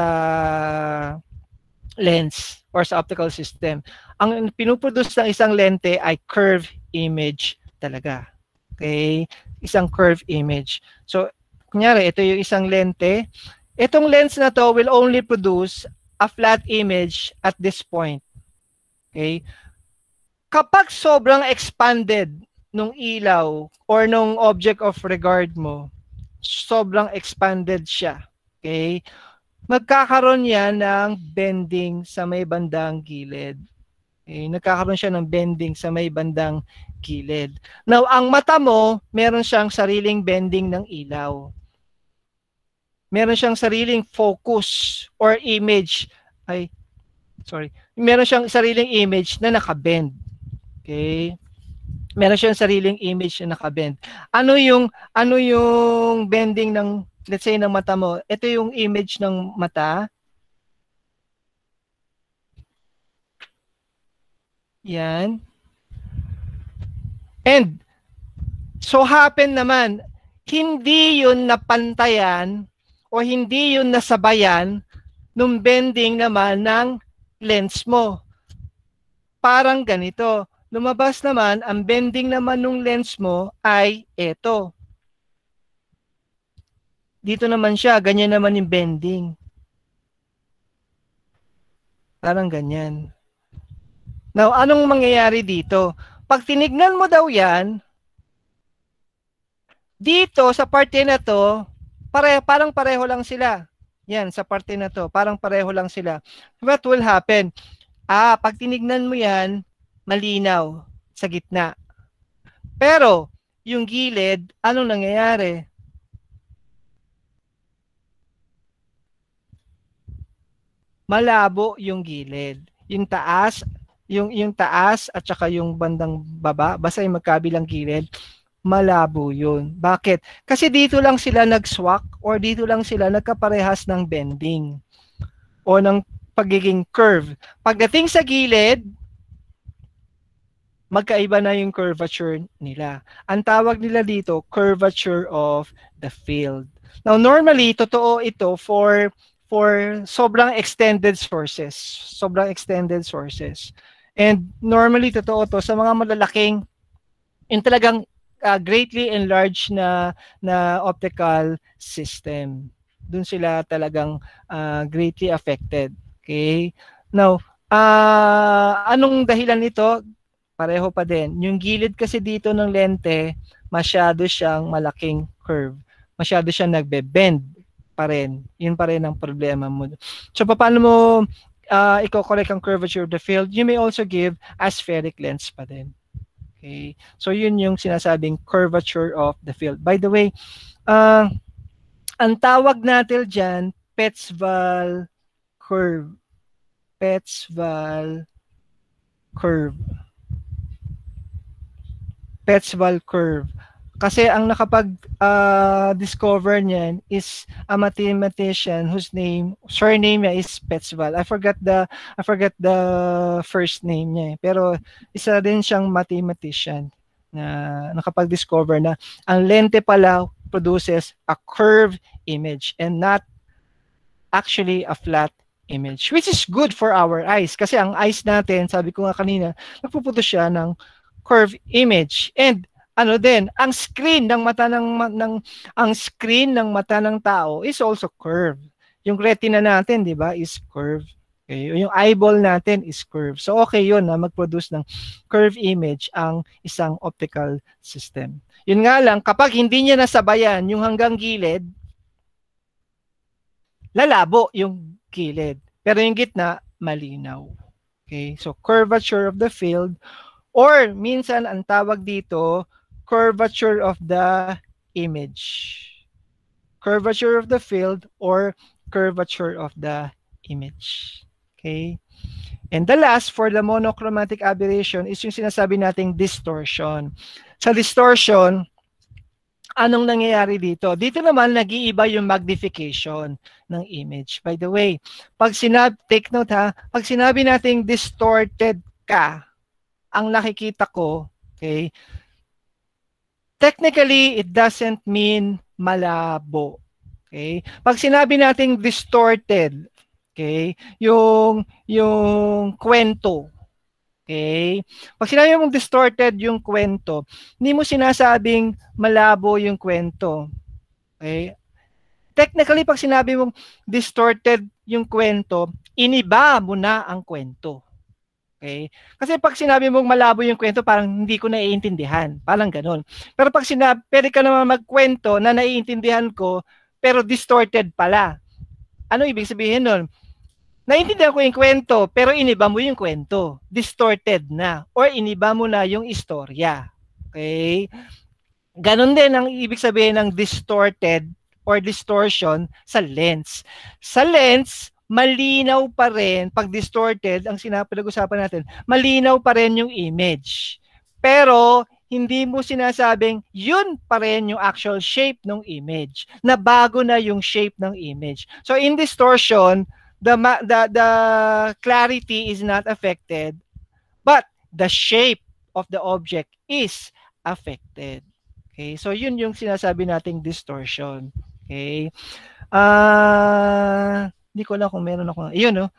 lens or sa optical system. Ang pinuproduce ng isang lente ay curve image talaga. Okay? Isang curve image. So, kunyari, ito yung isang lente. Itong lens na to will only produce a flat image at this point. Okay? Kapag sobrang expanded nung ilaw or nung object of regard mo, sobrang expanded siya. Okay? Magkakaroon yan ng bending sa may bandang gilid. Okay? Nagkakaroon siya ng bending sa may bandang gilid. Now, ang mata mo, meron siyang sariling bending ng ilaw. Meron siyang sariling focus or image. Ay, sorry. Meron siyang sariling image na nakabend. Okay? Meron siyang sariling image na nakabend. Ano yung ano yung bending ng, let's say, ng mata mo? Ito yung image ng mata. Yan. And so happen naman, hindi yun napantayan o hindi yun nasabayan nung bending naman ng lens mo. Parang ganito. Lumabas naman, ang bending naman ng lens mo ay ito. Dito naman siya, ganyan naman yung bending. Parang ganyan. Now, anong mangyayari dito? Pag tinignan mo daw yan, dito sa parte na to, pare, parang pareho lang sila. Yan, sa parte na to, parang pareho lang sila. What will happen? Ah, pag tinignan mo yan, malinaw sa gitna. Pero, yung gilid, anong nangyayari? Malabo yung gilid. Yung taas, yung yung taas at saka yung bandang baba, basta yung magkabilang gilid, malabo yun. Bakit? Kasi dito lang sila nag-swak or dito lang sila nagkaparehas ng bending o ng pagiging curve. Pagdating sa gilid, magkaiba na yung curvature nila. Ang tawag nila dito, curvature of the field. Now, normally, totoo ito for for sobrang extended sources. Sobrang extended sources. And normally, totoo to sa mga malalaking, yung talagang uh, greatly enlarged na, na optical system. Doon sila talagang uh, greatly affected. Okay? Now, uh, anong dahilan nito? Pareho pa din. Yung gilid kasi dito ng lente, masyado siyang malaking curve. Masyado siyang nagbe-bend pa rin. Yun pa rin ang problema mo. So, paano mo uh, i-correct ang curvature of the field? You may also give aspheric lens pa din. Okay? So, yun yung sinasabing curvature of the field. By the way, uh, ang tawag natin dyan, Petzval curve. Petzval curve. Petzval curve. Kasi ang nakapag-discover uh, niyan is a mathematician whose name, surname niya is Petzval. I forgot the I forgot the first name niya. Pero isa din siyang mathematician na nakapag-discover na ang lente pala produces a curved image and not actually a flat image, which is good for our eyes. Kasi ang eyes natin, sabi ko nga kanina, nagpuputo siya ng curved image. And ano din, ang screen ng mata ng, ng ang screen ng mata ng tao is also curved. Yung retina natin, di ba, is curved. Okay? Yung eyeball natin is curved. So okay yun na mag-produce ng curved image ang isang optical system. Yun nga lang, kapag hindi niya nasabayan yung hanggang gilid, lalabo yung gilid. Pero yung gitna, malinaw. Okay? So curvature of the field, or minsan ang tawag dito, curvature of the image. Curvature of the field or curvature of the image. Okay? And the last, for the monochromatic aberration, is yung sinasabi nating distortion. Sa distortion, anong nangyayari dito? Dito naman, nag-iiba yung magnification ng image. By the way, pag sinabi, take note ha, pag sinabi nating distorted ka, ang nakikita ko, okay, technically, it doesn't mean malabo. Okay? Pag sinabi nating distorted, okay, yung, yung kwento, okay, pag sinabi mong distorted yung kwento, hindi mo sinasabing malabo yung kwento. Okay? Technically, pag sinabi mong distorted yung kwento, iniba mo na ang kwento. Okay? Kasi pag sinabi mong malabo yung kwento, parang hindi ko naiintindihan. Parang ganun. Pero pag sinabi, pwede ka naman magkwento na naiintindihan ko, pero distorted pala. Ano ibig sabihin nun? Naiintindihan ko yung kwento, pero iniba mo yung kwento. Distorted na. Or iniba mo na yung istorya. Okay? Ganun din ang ibig sabihin ng distorted or distortion sa lens. Sa lens, malinaw pa rin, pag distorted, ang sinapag-usapan natin, malinaw pa rin yung image. Pero, hindi mo sinasabing, yun pa rin yung actual shape ng image. Na bago na yung shape ng image. So, in distortion, the, the, the clarity is not affected, but the shape of the object is affected. Okay? So, yun yung sinasabi nating distortion. Okay? Ah... Uh, Hindi ko lang kung meron ako. Iyon, no?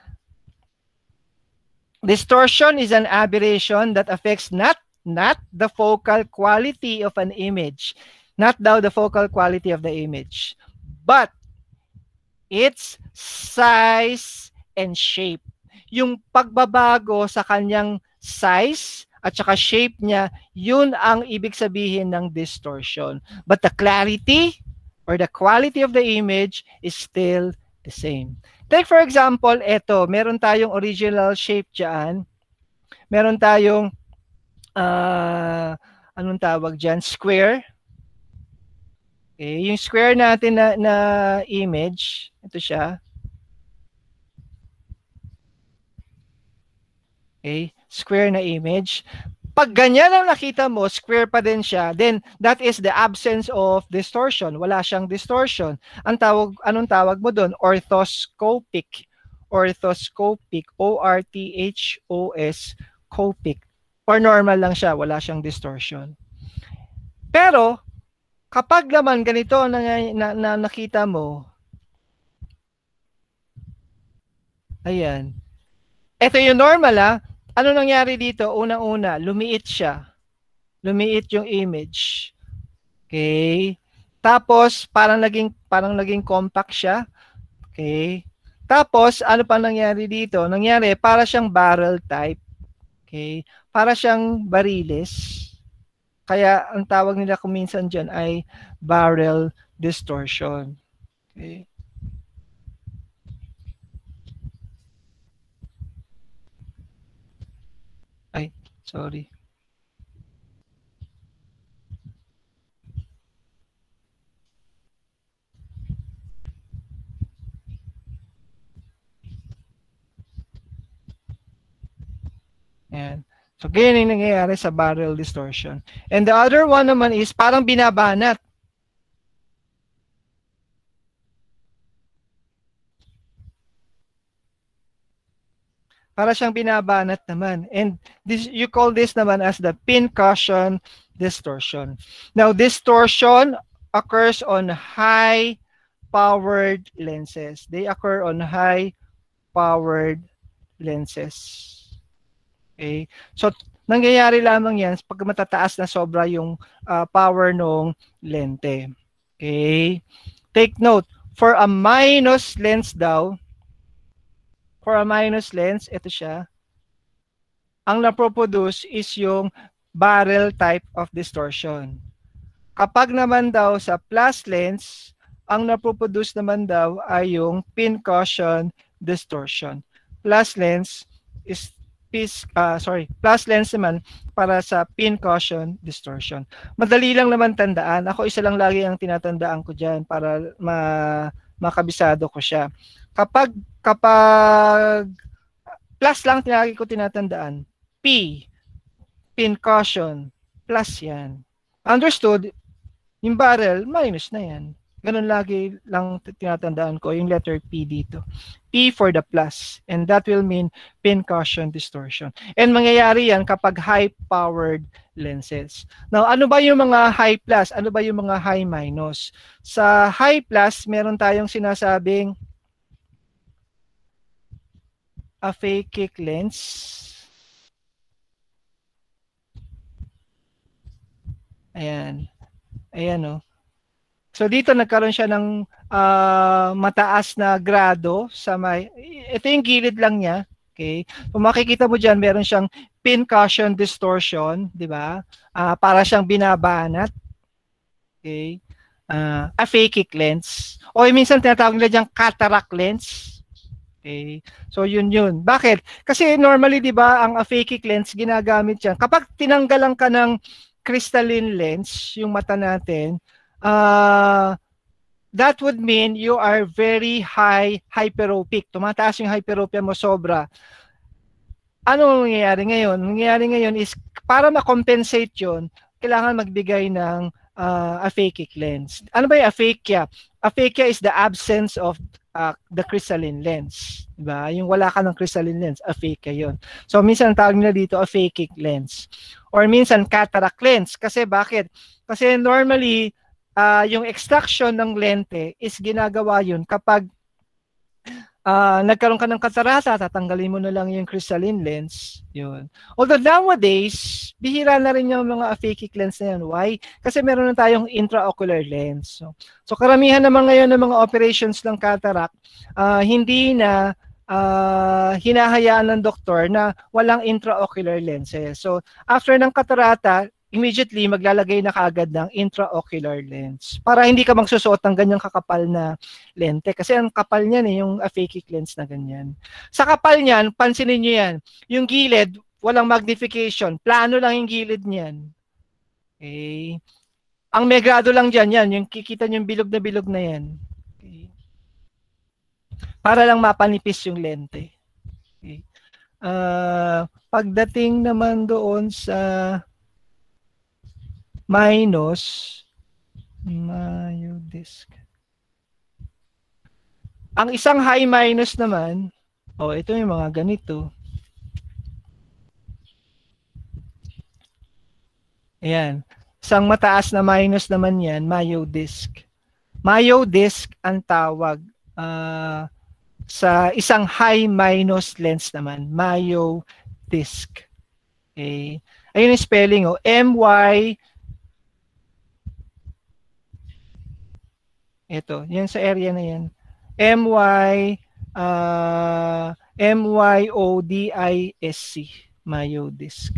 Distortion is an aberration that affects not, not the focal quality of an image. Not daw the focal quality of the image. But its size and shape. Yung pagbabago sa kanyang size at saka shape niya, yun ang ibig sabihin ng distortion. But the clarity or the quality of the image is still the same. Take for example, eto, meron tayong original shape dyan. Meron tayong, uh, anong tawag dyan? Square. Okay, yung square natin na, na image, ito siya. Okay, square na image. Pag ganyan ang nakita mo, square pa din siya, then that is the absence of distortion. Wala siyang distortion. Ang tawag, anong tawag mo doon? Orthoscopic. Orthoscopic. O R T H O S, copic. Or normal lang siya, wala siyang distortion. Pero, kapag naman ganito na, na, na nakita mo, ayan. Ito yung normal ah. Ano nangyari dito? Unang-una, lumiit siya. Lumiit yung image. Okay? Tapos parang naging parang naging compact siya. Okay? Tapos ano pa nangyari dito? Nangyari para siyang barrel type. Okay? Para siyang bariles. Kaya ang tawag nila kung minsan diyan ay barrel distortion. Okay? Ay, sorry. Ayan. So, ganyan yung nangyayari sa barrel distortion. And the other one naman is parang binabanat. Para siyang binabanat naman. And this, you call this naman as the pincushion distortion. Now, distortion occurs on high-powered lenses. They occur on high-powered lenses. Okay? So, nangyayari lamang yan pag matataas na sobra yung uh, power ng lente. Okay? Take note, for a minus lens daw, for a minus lens, ito siya, ang naproproduce is yung barrel type of distortion. Kapag naman daw sa plus lens, ang naproproduce naman daw ay yung pincushion distortion. Plus lens is Pis, uh, sorry, plus lens naman para sa pincushion distortion. Madali lang naman tandaan. Ako isa lang lagi ang tinatandaan ko dyan para ma makabisado ko siya. Kapag kapag plus lang lagi ko tinatandaan. P, pincushion, plus yan. Understood? Yung barrel, minus na yan. Ganun lagi lang tinatandaan ko yung letter P dito. P for the plus. And that will mean pincushion distortion. And mangyayari yan kapag high-powered lenses. Now, ano ba yung mga high plus? Ano ba yung mga high minus? Sa high plus, meron tayong sinasabing aphakic lens. Ayan. Ayan o. Oh. So dito nagkaroon siya ng uh, mataas na grado sa may, ito yung gilid lang niya. Okay? Kung makikita mo dyan, meron siyang pincushion distortion, di ba? Uh, para siyang binabanat. Okay? Uh, aphakic lens. O minsan tinatawag nila dyan cataract lens. Okay? So yun yun. Bakit? Kasi normally, di ba, ang aphakic lens ginagamit yan. Kapag tinanggalan ka ng crystalline lens, yung mata natin, Uh, that would mean you are very high hyperopic. Tumataas yung hyperopia mo sobra. Ano nangyayari ngayon? Nangyayari ngayon is para ma-compensate yun, kailangan magbigay ng uh, aphakic lens. Ano ba yung aphakia? Aphakia is the absence of uh, the crystalline lens. Diba? Yung wala ka ng crystalline lens, aphakia yun. So minsan tawag nila dito aphakic lens. Or minsan cataract lens. Kasi bakit? Kasi normally, Uh, yung extraction ng lente is ginagawa yun kapag uh, nagkaroon ka ng katarata, tatanggalin mo na lang yung crystalline lens. Yun. Although nowadays, bihira na rin yung mga aphakic lens na yan. Why? Kasi meron na tayong intraocular lens. So, so karamihan naman ngayon ng mga operations ng cataract, uh, hindi na uh, hinahayaan ng doktor na walang intraocular lenses. So after ng katarata, immediately maglalagay na kaagad ng intraocular lens para hindi ka magsusuot ng ganyang kakapal na lente. Kasi ang kapal niyan eh, yung aphakic lens na ganyan. Sa kapal niyan, pansinin niyo yan, yung gilid, walang magnification. Plano lang yung gilid niyan. Okay. Ang may grado lang dyan, yan, yung kikita niyo yung bilog na bilog na yan. Okay. Para lang mapanipis yung lente. Okay. Uh, pagdating naman doon sa minus, Mayo disk. Ang isang high minus naman, oh, ito yung mga ganito. Ayan. Isang mataas na minus naman yan, Mayo disk. Mayo disk ang tawag uh, sa isang high minus lens naman, Mayo disk. Okay. Ayun yung spelling, oh. M Y ito, yan sa area na yan. M Y uh, M Y O D I S C, Mayo disk.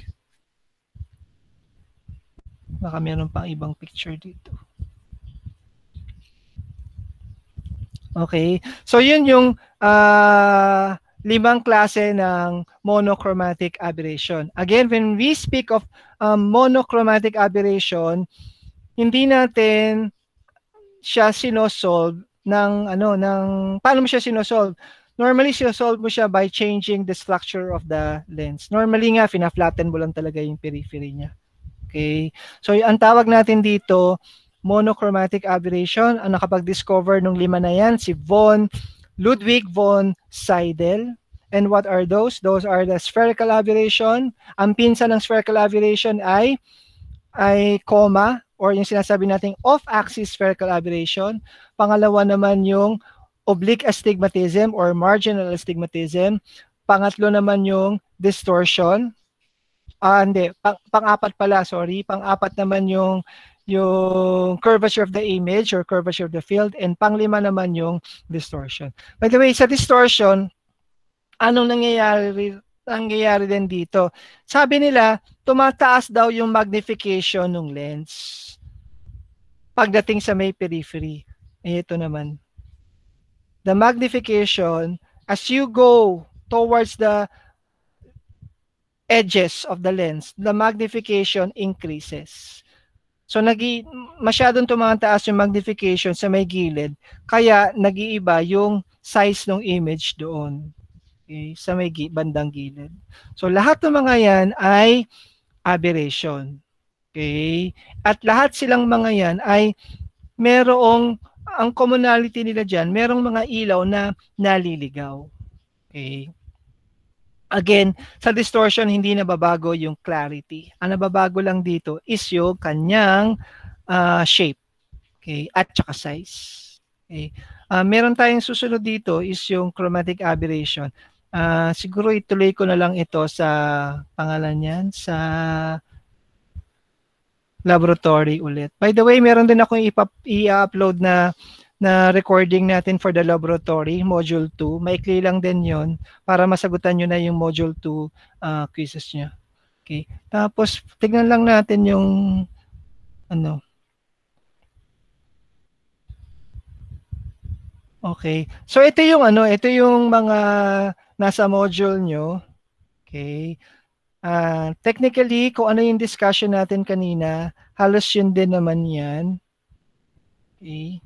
Baka meron pang ibang picture dito. Okay. So yun yung uh, limang klase ng monochromatic aberration. Again, when we speak of um, monochromatic aberration, hindi natin siya sinosolve ng ano ng paano mo siya sinosolve? Normally sinosolve mo siya by changing the structure of the lens. Normally nga fina-flatten mo lang talaga yung periphery niya. Okay? So ang tawag natin dito monochromatic aberration. Ang nakapag-discover ng lima na yan si von Ludwig von Seidel. And what are those? Those are the spherical aberration. Ang pinsan ng spherical aberration ay ay coma or yung sinasabi nating off-axis spherical aberration. Pangalawa naman yung oblique astigmatism or marginal astigmatism. Pangatlo naman yung distortion. Ah, hindi. Pang, pang-apat pala, sorry. Pang-apat naman yung yung curvature of the image or curvature of the field. And panglima naman yung distortion. By the way, sa distortion, anong nangyayari nangyayari din dito? Sabi nila, tumataas daw yung magnification ng lens pagdating sa may periphery. Eh, ito naman. The magnification, as you go towards the edges of the lens, the magnification increases. So, nagi, masyadong tumataas yung magnification sa may gilid, kaya nag-iiba yung size ng image doon. Okay, sa may bandang gilid. So, lahat ng mga yan ay aberration. Okay? At lahat silang mga yan ay merong, ang commonality nila dyan, merong mga ilaw na naliligaw. Okay? Again, sa distortion, hindi nababago yung clarity. Ang nababago lang dito is yung kanyang uh, shape. Okay? At saka size. Okay? Uh, meron tayong susunod dito is yung chromatic aberration. Uh, siguro ituloy ko na lang ito sa pangalan yan, sa laboratory ulit. By the way, meron din akong i-upload na na recording natin for the laboratory, module two. Maikli lang din yon para masagutan nyo na yung module two uh, quizzes nyo. Okay. Tapos, tignan lang natin yung ano. Okay. So, ito yung ano, ito yung mga nasa module nyo. Okay. Uh, technically, kung ano yung discussion natin kanina, halos yun din naman yan. Okay.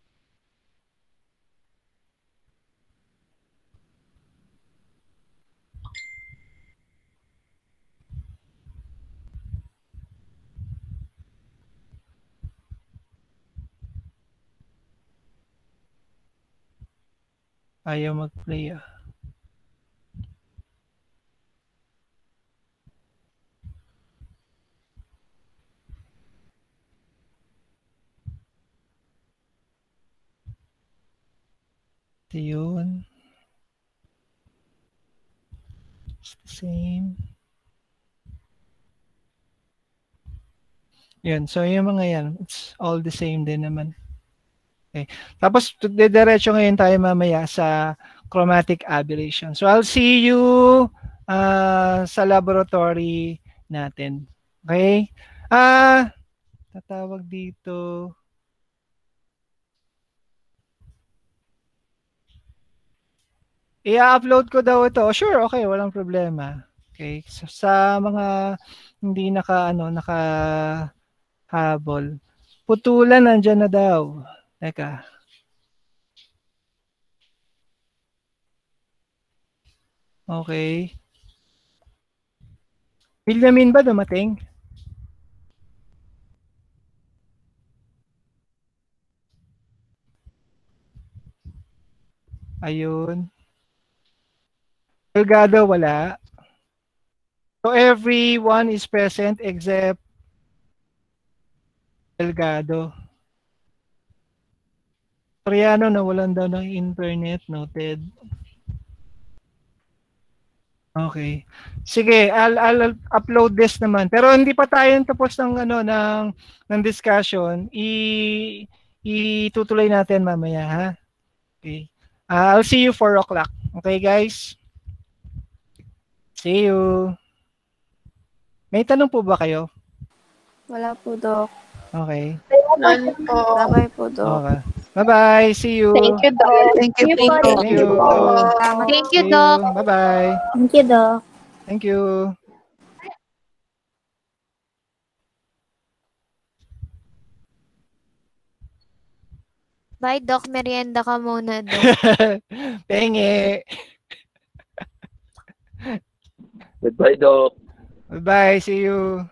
Ayaw mag-play ah. Ito yun. It's the same. Yun. So yung mga yan, it's all the same din naman. Okay. Tapos, diretso ngayon tayo mamaya sa chromatic aberration. So, I'll see you uh, sa laboratory natin. Okay? Ah, uh, tatawag dito. I-upload ko daw ito. Sure, okay, walang problema. Okay? So, sa mga hindi naka, ano, naka habol. Putulan, nandyan na daw. Teka. Okay. Williamin ba dumating? Ayun. Delgado, wala. So everyone is present except Delgado. Soriano, nawalan daw ng internet. Noted. Okay. Sige, I'll, I'll upload this naman. Pero hindi pa tayo tapos ng ano ng ng discussion. I itutuloy natin mamaya, ha? Okay. Uh, I'll see you four o'clock. Okay, guys? See you. May tanong po ba kayo? Wala po, Doc. Okay. None po. Bye-bye po, Doc. Okay. Bye-bye. See you. Thank you, Doc. Thank you, po. Doc. Thank you. Thank you, See Doc. Bye-bye. Thank you, Doc. Thank you. Bye, Doc. Merienda ka muna, Doc. Penge. Goodbye, Doc. Bye-bye. See you.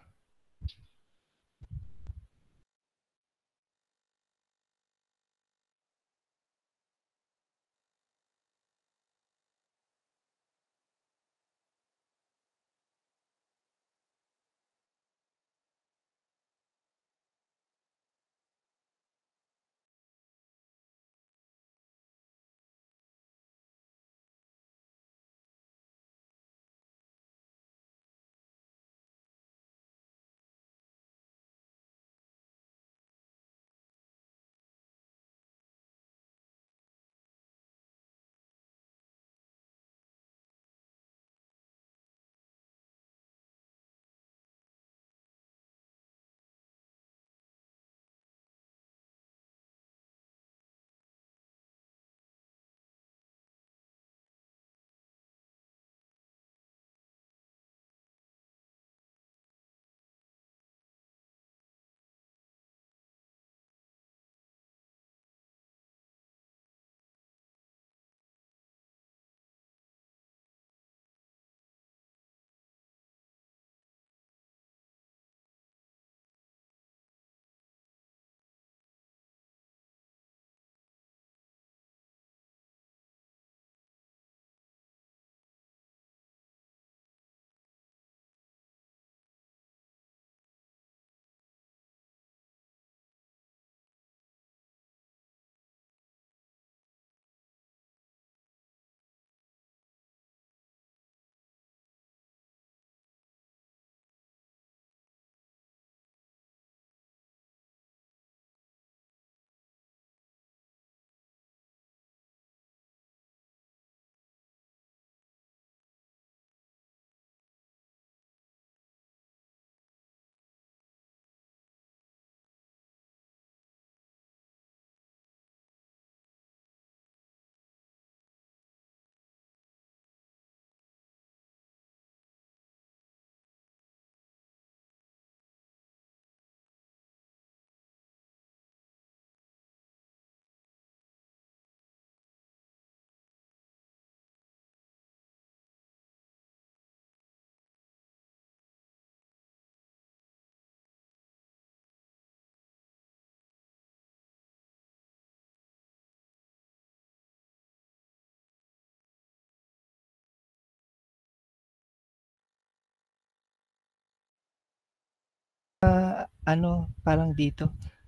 Ano, parang dito.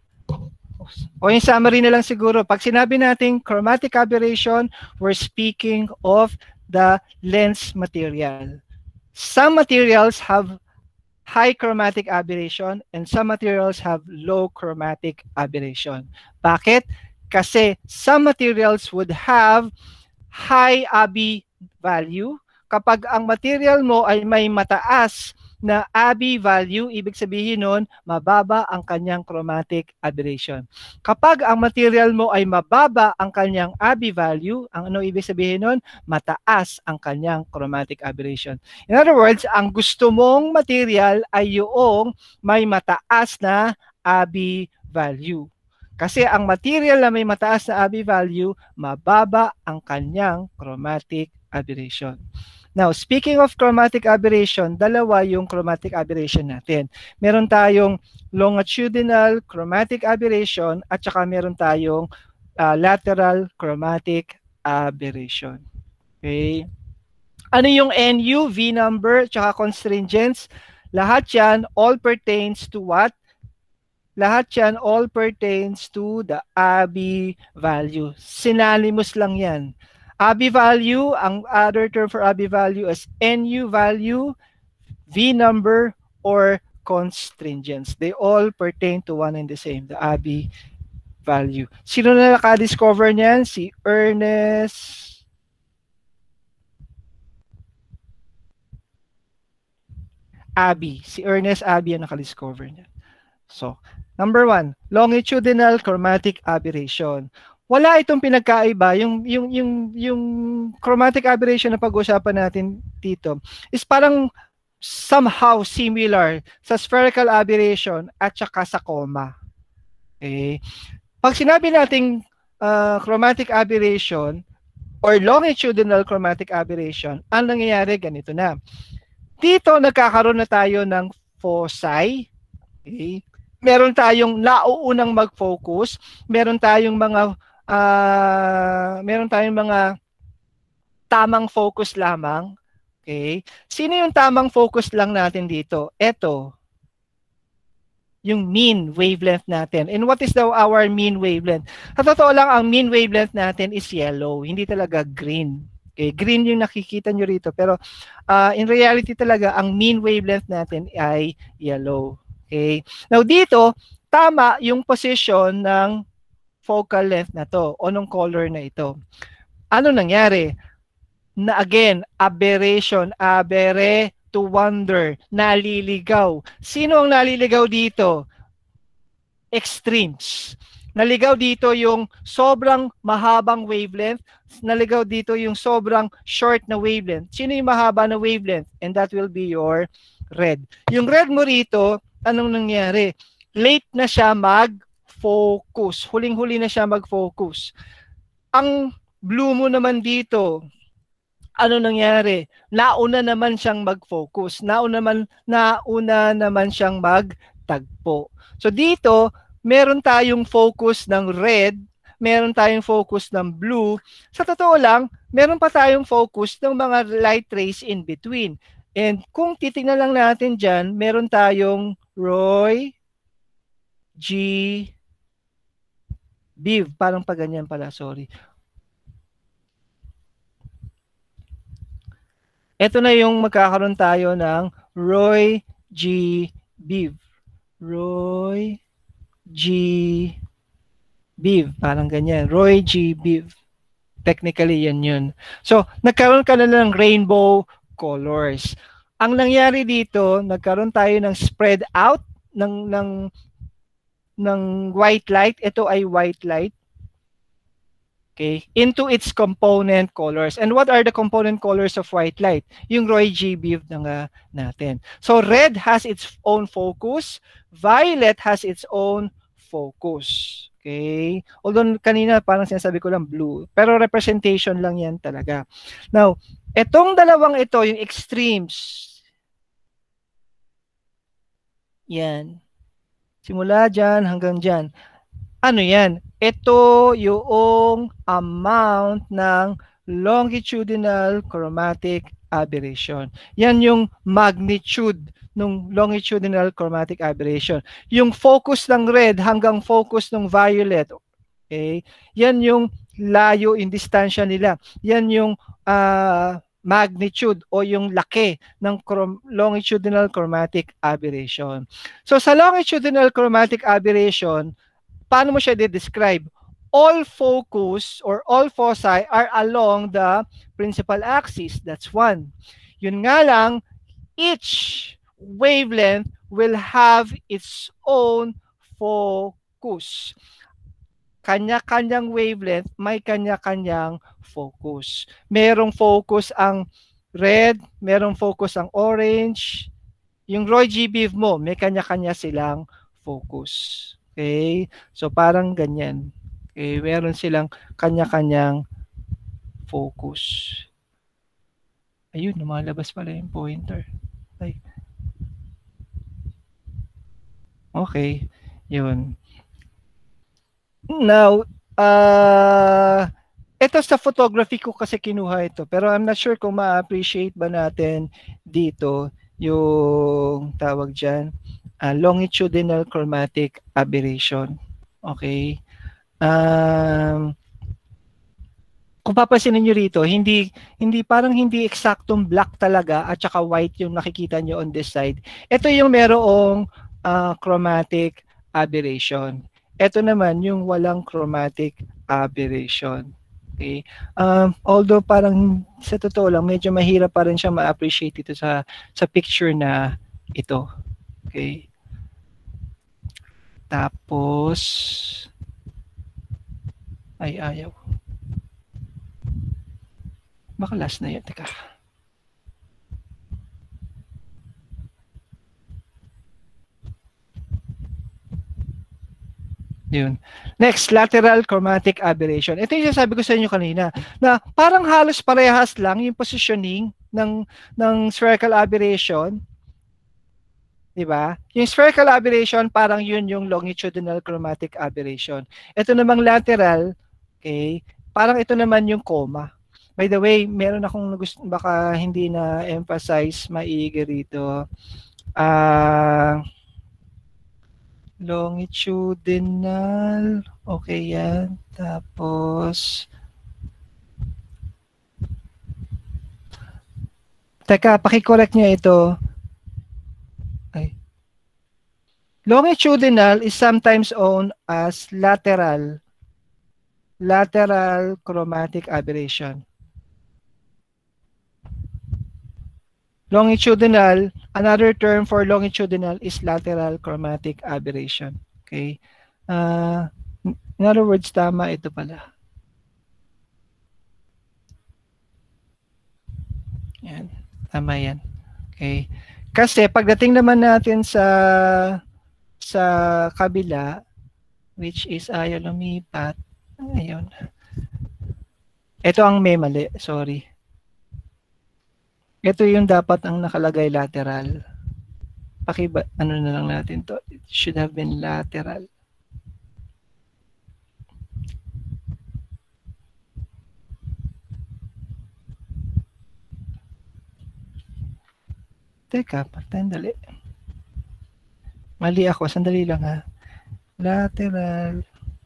O yung summary na lang siguro. Pag sinabi natin chromatic aberration, we're speaking of the lens material. Some materials have high chromatic aberration and some materials have low chromatic aberration. Bakit? Kasi some materials would have high A B value. Kapag ang material mo ay may mataas na A B value, ibig sabihin nun, mababa ang kanyang chromatic aberration. Kapag ang material mo ay mababa ang kanyang A B value, ang ano ibig sabihin nun? Mataas ang kanyang chromatic aberration. In other words, ang gusto mong material ay yung may mataas na A B value. Kasi ang material na may mataas na A B value, mababa ang kanyang chromatic aberration. Now, speaking of chromatic aberration, dalawa yung chromatic aberration natin. Meron tayong longitudinal chromatic aberration at saka meron tayong uh, lateral chromatic aberration. Okay? Ano yung N U, V number, tsaka constringents? Lahat yan all pertains to what? Lahat yan all pertains to the Abbe value. Synonymous lang yan. Abbe value, ang other term for Abbe value is N U value, V number, or constringents. They all pertain to one and the same, the Abbe value. Sino na naka-discover niyan? Si Ernest Abbe. Si Ernest Abbe ang naka-discover niya. So, number one, longitudinal chromatic aberration. Wala itong pinagkaiba. Yung, yung, yung, yung chromatic aberration na pag-usapan natin dito is parang somehow similar sa spherical aberration at saka sa coma. Okay? Pag sinabi nating uh, chromatic aberration or longitudinal chromatic aberration, ang nangyayari ganito na. Dito nagkakaroon na tayo ng foci. Okay? Meron tayong nauunang mag-focus, meron tayong mga uh, meron tayong mga tamang focus lamang. Okay? Sino yung tamang focus lang natin dito? Ito. Yung mean wavelength natin. And what is the our mean wavelength? Sa totoo lang, ang mean wavelength natin is yellow, hindi talaga green. Okay, green yung nakikita nyo rito. Pero uh, in reality talaga, ang mean wavelength natin ay yellow. Okay. Now dito, tama yung position ng focal length na to o ng color na ito. Ano nangyari? Na again, aberration, abere to wander, naliligaw. Sino ang naliligaw dito? Extremes. Naligaw dito yung sobrang mahabang wavelength, naligaw dito yung sobrang short na wavelength. Sino yung mahaba na wavelength? And that will be your red. Yung red mo rito, anong nangyari? Late na siya mag-focus. Huling-huli na siya mag-focus. Ang blue mo naman dito, ano nangyari? Nauna naman siyang mag-focus. Nauna naman, nauna naman siyang magtagpo. So dito, meron tayong focus ng red, meron tayong focus ng blue. Sa totoo lang, meron pa tayong focus ng mga light rays in between. And kung titingnan lang natin dyan, meron tayong Roy, G, Biv. Parang pa ganyan pala, sorry. Ito na yung magkakaroon tayo ng Roy, G, Biv. Roy, G, Biv. Parang ganyan. Roy, G, Biv. Technically, yan yun. So, nagkaroon ka na ng rainbow colors. Ang nangyari dito, nagkaroon tayo ng spread out ng, ng, ng white light. Ito ay white light. Okay, into its component colors. And what are the component colors of white light? Yung Roy G. Biv na nga natin. So red has its own focus, violet has its own focus. Okay? Although kanina parang sinasabi ko lang blue, pero representation lang yan talaga. Now, etong dalawang ito, yung extremes, yan. Simula dyan hanggang dyan. Ano yan? Ito yung amount ng longitudinal chromatic aberration. Yan yung magnitude ng longitudinal chromatic aberration. Yung focus ng red hanggang focus ng violet. Okay? Yan yung layo, yung distansya nila. Yan yung uh, magnitude o yung laki ng chrom longitudinal chromatic aberration. So sa longitudinal chromatic aberration, paano mo siya de-describe? All focus or all foci are along the principal axis. That's one. Yun nga lang, each wavelength will have its own focus. Kanya-kanyang wavelength, may kanya-kanyang focus. Merong focus ang red, merong focus ang orange. Yung Roy G. Biv mo, may kanya-kanya silang focus. Okay? So parang ganyan. Okay, meron silang kanya-kanyang focus. Ayun, lumalabas pala yung pointer. Ay. Okay, yun. Now, uh, ito sa photography ko kasi kinuha ito, pero I'm not sure kung ma-appreciate ba natin dito yung tawag dyan, uh, longitudinal chromatic aberration. Okay. Um, kung papansinin nyo rito, hindi hindi parang hindi eksaktong black talaga at saka white yung nakikita nyo on this side. Ito yung merong uh, chromatic aberration. Ito naman yung walang chromatic aberration. Okay. Um, although parang sa totoo lang, medyo mahirap pa rin siya ma-appreciate ito sa, sa picture na ito. Okay. Tapos, ay ayaw. Baka last na yun. Teka. Yun. Next, lateral chromatic aberration. Ito yung sabi ko sa inyo kanina na parang halos parehas lang yung positioning ng ng spherical aberration. 'Di ba? Yung spherical aberration parang yun yung longitudinal chromatic aberration. Ito namang lateral, okay? Parang ito naman yung coma. By the way, meron akong gusto, baka hindi na emphasize maigi rito. Ah uh, longitudinal, okay yan. Tapos, teka, paki-correct niya ito. Ay. Longitudinal is sometimes known as lateral, lateral chromatic aberration. Longitudinal, another term for longitudinal is lateral chromatic aberration. Okay? Uh, in other words, tama ito pala. Yan. Tama yan. Okay? Kasi pagdating naman natin sa sa kabila, which is ayaw lumipat. Ayun. Ito ang may mali. Sorry. Ito yung dapat ang nakalagay lateral. Pakiba, ano na lang natin to. It should have been lateral. Teka, patandali. Mali ako. Sandali lang ha. Lateral.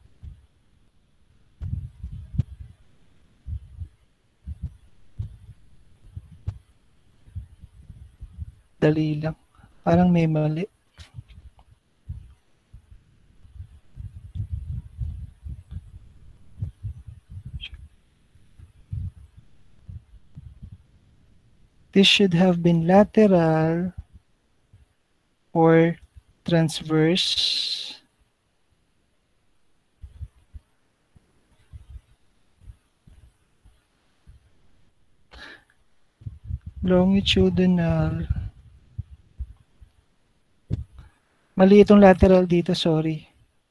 Dali lang. Parang may mali. This should have been lateral or transverse. Longitudinal. Mali itong lateral dito, sorry.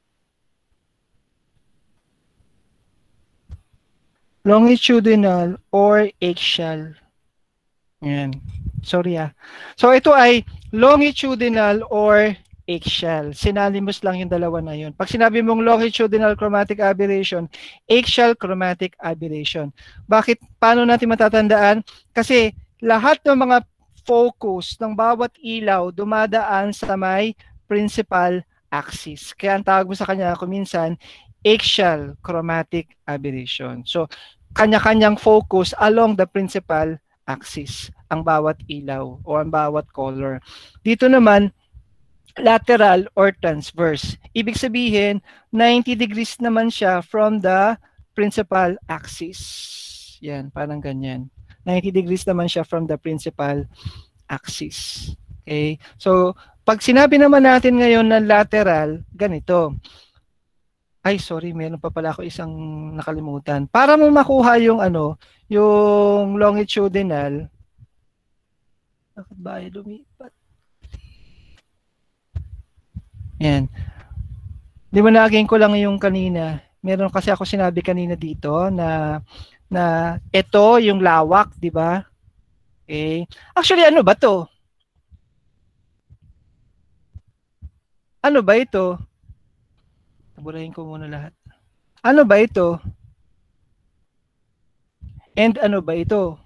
Longitudinal or axial. Yan. Sorry ah. So ito ay longitudinal or axial. Sinalimus lang yung dalawa na yun. Pag sinabi mong longitudinal chromatic aberration, axial chromatic aberration. Bakit? Paano natin matatandaan? Kasi lahat ng mga focus ng bawat ilaw dumadaan sa may principal axis. Kaya ang tawag mo sa kanya kuminsan axial chromatic aberration. So, kanya-kanyang focus along the principal axis ang bawat ilaw o ang bawat color. Dito naman, lateral or transverse. Ibig sabihin, ninety degrees naman siya from the principal axis. Yan, parang ganyan. ninety degrees naman siya from the principal axis. Okay? So, pag sinabi naman natin ngayon na lateral, ganito. Ay, sorry, meron pa pala ako isang nakalimutan. Para mo makuha yung ano, yung longitudinal. Bakit ba ay lumipat? Yan. Di ba naging ko lang yung kanina. Meron kasi ako sinabi kanina dito na na ito yung lawak, di ba? Okay? Actually, ano ba to? Ano ba ito? Taburahin ko muna lahat. Ano ba ito? And ano ba ito?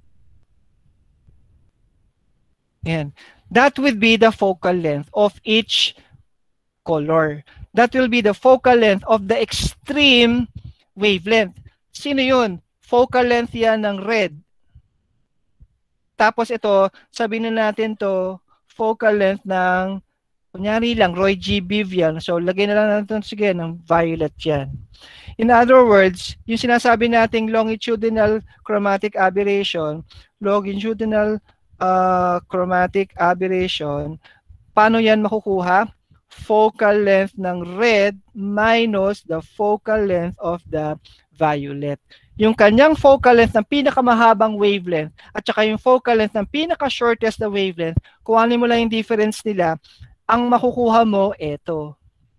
Yan. That will be the focal length of each color. That will be the focal length of the extreme wavelength. Sino yun? Focal length yan ng red. Tapos ito, sabihin na natin to, focal length ng, kunyari lang, Roy G. Biv yan. So, lagay na lang natin, sige, ng violet yan. In other words, yung sinasabi nating longitudinal chromatic aberration, longitudinal uh, chromatic aberration, paano yan makukuha? Focal length ng red minus the focal length of the violet. Yung kanyang focal length ng pinakamahabang wavelength at saka yung focal length ng pinaka-shortest na wavelength, kuhanin mo lang yung difference nila, ang makukuha mo, ito.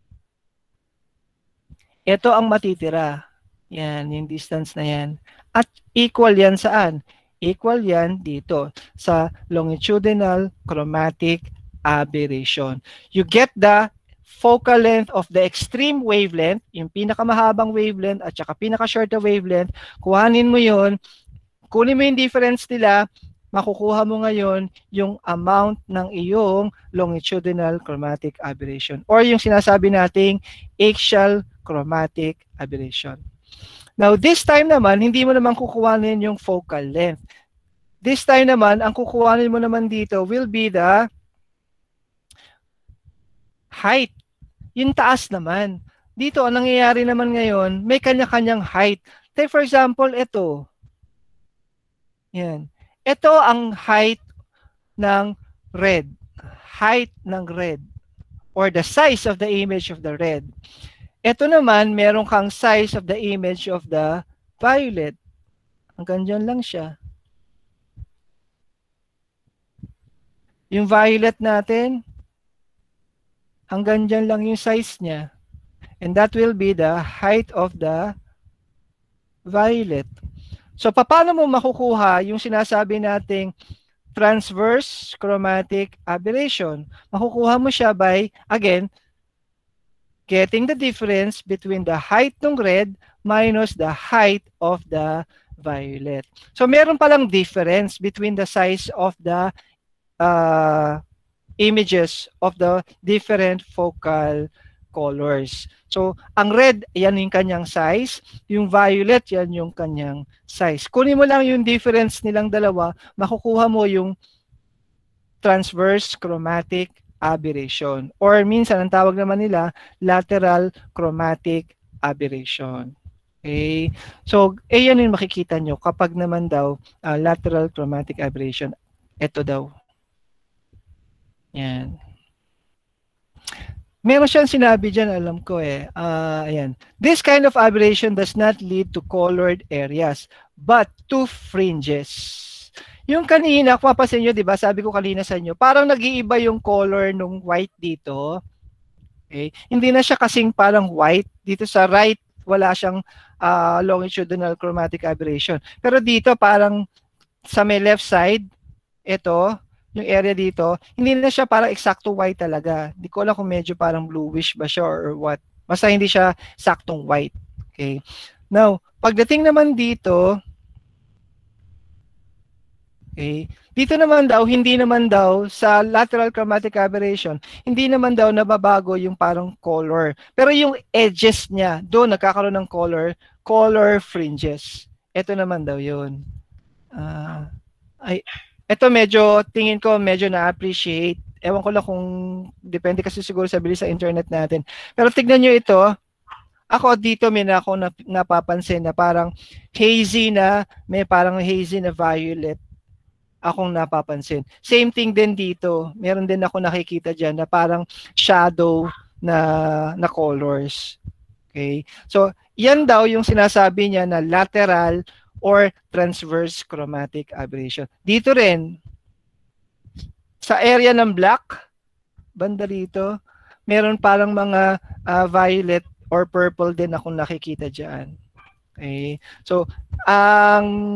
Ito ang matitira. Yan, yung distance na yan. At equal yan saan? Equal yan dito sa longitudinal chromatic aberration. You get the focal length of the extreme wavelength, yung pinakamahabang wavelength at saka pinaka-short na wavelength, kuhanin mo yun, kunin mo yung difference nila, makukuha mo ngayon yung amount ng iyong longitudinal chromatic aberration or yung sinasabi nating axial chromatic aberration. Now, this time naman, hindi mo naman kukuhanin yung focal length. This time naman, ang kukuhanin mo naman dito will be the height. Yung taas naman. Dito, ang nangyayari naman ngayon, may kanya-kanyang height. Take for example, ito. Yan. Ito ang height ng red. Height ng red. Or the size of the image of the red. Ito naman, meron kang size of the image of the violet. Hanggang dyan lang siya. Yung violet natin, hanggang dyan lang yung size niya. And that will be the height of the violet. So, paano mo makukuha yung sinasabi nating transverse chromatic aberration? Makukuha mo siya by, again, getting the difference between the height ng red minus the height of the violet. So, meron palang difference between the size of the uh, images of the different focal colors. So, ang red, yan yung kanyang size. Yung violet, yan yung kanyang size. Kunin mo lang yung difference nilang dalawa, makukuha mo yung transverse chromatic aberration. Or minsan, ang tawag naman nila, lateral chromatic aberration. Okay? So, eh, yan yung makikita nyo kapag naman daw uh, lateral chromatic aberration. Ito daw. Yan. Meron siyang sinabi dyan, alam ko eh. Uh, ayan. This kind of aberration does not lead to colored areas, but to fringes. Yung kanina, kung mapasin nyo, di ba, sabi ko kanina sa inyo, parang nag-iiba yung color nung white dito. Okay? Hindi na siya kasing parang white. Dito sa right, wala siyang uh, longitudinal chromatic aberration. Pero dito, parang sa may left side, ito, yung area dito, hindi na siya parang eksakto white talaga. Hindi ko alam kung medyo parang bluish ba siya or what. Basta hindi siya saktong white. Okay. Now, pagdating naman dito, okay, dito naman daw, hindi naman daw sa lateral chromatic aberration, hindi naman daw nababago yung parang color. Pero yung edges niya, doon nagkakaroon ng color, color fringes. Ito naman daw yun. Uh, ay, ito medyo, tingin ko medyo na-appreciate. Ewan ko lang kung, depende kasi siguro sa bilis sa internet natin. Pero tignan nyo ito. Ako dito may na ako napapansin na parang hazy na, may parang hazy na violet akong napapansin. Same thing din dito. Meron din ako nakikita dyan na parang shadow na, na colors. Okay? So, yan daw yung sinasabi niya na lateral or transverse chromatic aberration. Dito rin, sa area ng black, banda rito, meron parang mga uh, violet or purple din akong nakikita dyan. Okay? So, ang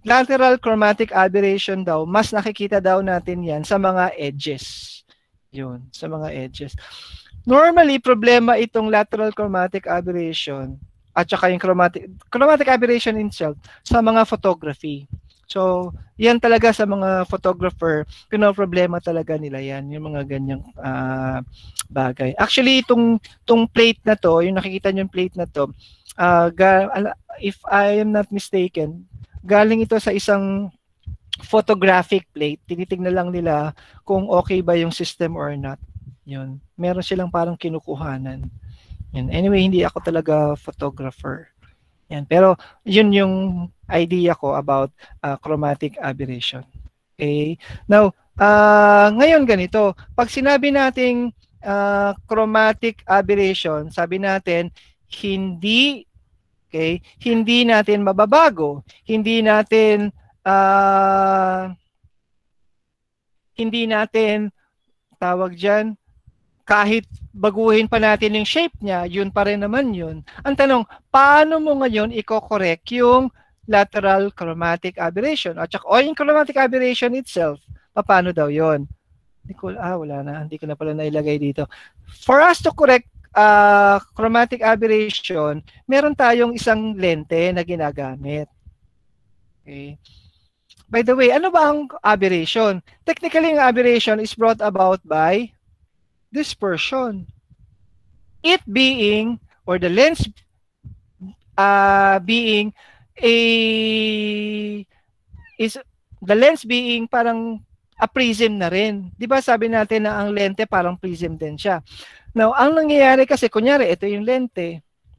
lateral chromatic aberration daw, mas nakikita daw natin yan sa mga edges. Yun, sa mga edges. Normally, problema itong lateral chromatic aberration at saka yung chromatic, chromatic aberration itself sa mga photography. So, yan talaga sa mga photographer, pinoproblema talaga nila yan, yung mga ganyang uh, bagay. Actually, itong, itong plate na to, yung nakikita nyo yung plate na to, uh, if I am not mistaken, galing ito sa isang photographic plate. Tinitingnan lang nila kung okay ba yung system or not. Yun. Meron silang parang kinukuhanan. Yun. Anyway, hindi ako talaga photographer. Yan. Pero yun yung idea ko about uh, chromatic aberration. Okay? Now, uh, ngayon ganito. Pag sinabi nating uh, chromatic aberration, sabi natin, hindi, okay, hindi natin mababago. Hindi natin, uh, hindi natin, tawag dyan, kahit baguhin pa natin yung shape niya, yun pa rin naman yun. Ang tanong, paano mo ngayon i-correct yung lateral chromatic aberration? At saka, o yung chromatic aberration itself, paano daw yun? Hindi ko, ah, wala na. Hindi ko na pala nailagay dito. For us to correct uh, chromatic aberration, meron tayong isang lente na ginagamit. Okay. By the way, ano ba ang aberration? Technically, ang aberration is brought about by dispersion. It being, or the lens uh, being a, is, the lens being parang a prism na rin. Di ba sabi natin na ang lente parang prism din siya. Now, ang nangyayari kasi, kunyari, ito yung lente.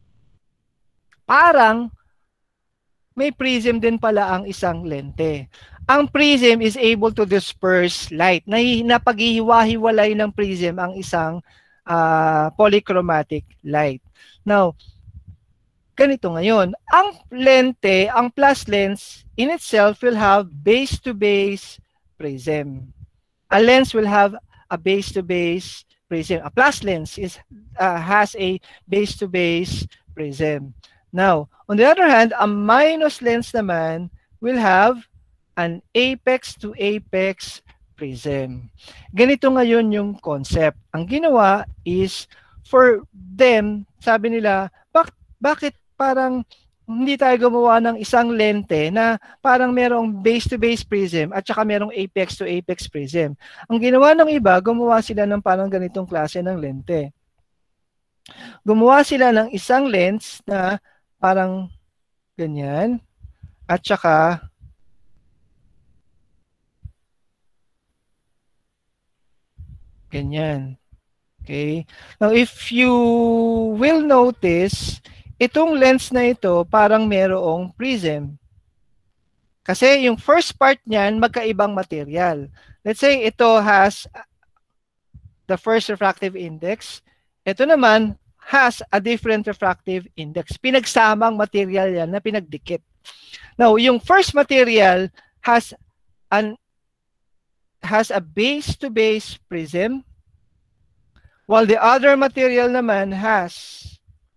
Parang may prism din pala ang isang lente. Ang prism is able to disperse light. Napaghihiwa-hiwalay ng prism ang isang uh, polychromatic light. Now, ganito ngayon. Ang lente, ang plus lens in itself will have base-to-base prism. A lens will have a base-to-base prism. A plus lens is, uh, has a base-to-base prism. Now, on the other hand, a minus lens naman will have an apex to apex prism. Ganito ngayon yung concept. Ang ginawa is for them, sabi nila, bak bakit parang hindi tayo gumawa ng isang lente na parang merong base to base prism at saka merong apex to apex prism. Ang ginawa ng iba, gumawa sila ng parang ganitong klase ng lente. Gumawa sila ng isang lens na parang ganyan at saka ganyan. Okay? Now, if you will notice, itong lens na ito parang merong prism. Kasi yung first part niyan, magkaibang material. Let's say ito has the first refractive index. Ito naman has a different refractive index. Pinagsamang material yan na pinagdikit. Now, yung first material has an has a base-to-base prism, while the other material naman has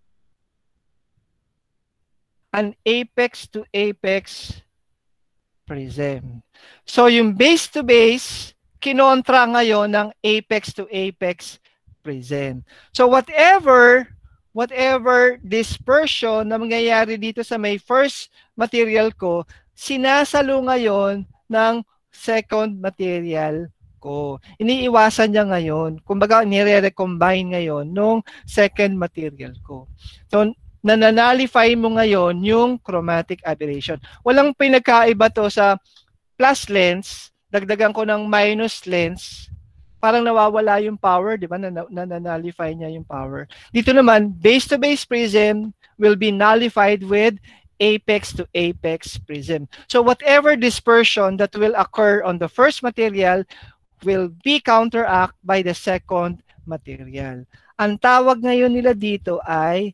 an apex-to-apex prism. So, yung base-to-base, kinontra ngayon ng apex-to-apex prism. So, whatever, whatever dispersion na mangyayari dito sa may first material ko, sinasalo ngayon ng second material ko. Iniiwasan niya ngayon. Kumbaga, nire-recombine ngayon nung second material ko. So, nananalify mo ngayon yung chromatic aberration. Walang pinagkaiba to sa plus lens. Dagdagan ko ng minus lens. Parang nawawala yung power, di ba? Nananalify niya yung power. Dito naman, base-to-base prism will be nullified with apex to apex prism. So whatever dispersion that will occur on the first material will be counteract by the second material. Ang tawag ngayon nila dito ay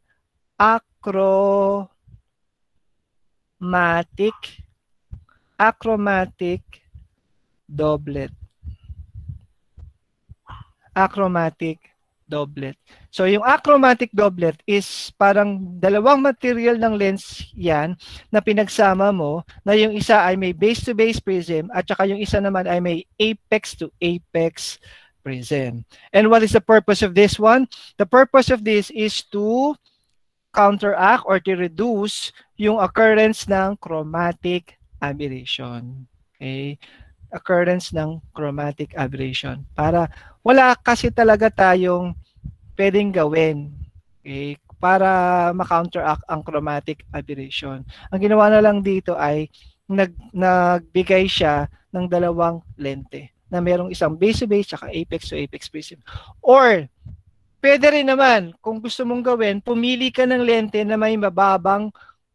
achromatic achromatic doublet. Achromatic doublet. So yung achromatic doublet is parang dalawang material ng lens yan na pinagsama mo, na yung isa ay may base-to-base prism at saka yung isa naman ay may apex-to-apex prism. And what is the purpose of this one? The purpose of this is to counteract or to reduce yung occurrence ng chromatic aberration. Okay? Occurrence ng chromatic aberration. Para wala kasi talaga tayong pwedeng gawin, okay, para ma-counteract ang chromatic aberration. Ang ginawa na lang dito ay nag, nagbigay siya ng dalawang lente na merong isang base-to-base saka apex-to-apex prism. Or, pwede rin naman, kung gusto mong gawin, pumili ka ng lente na may mababang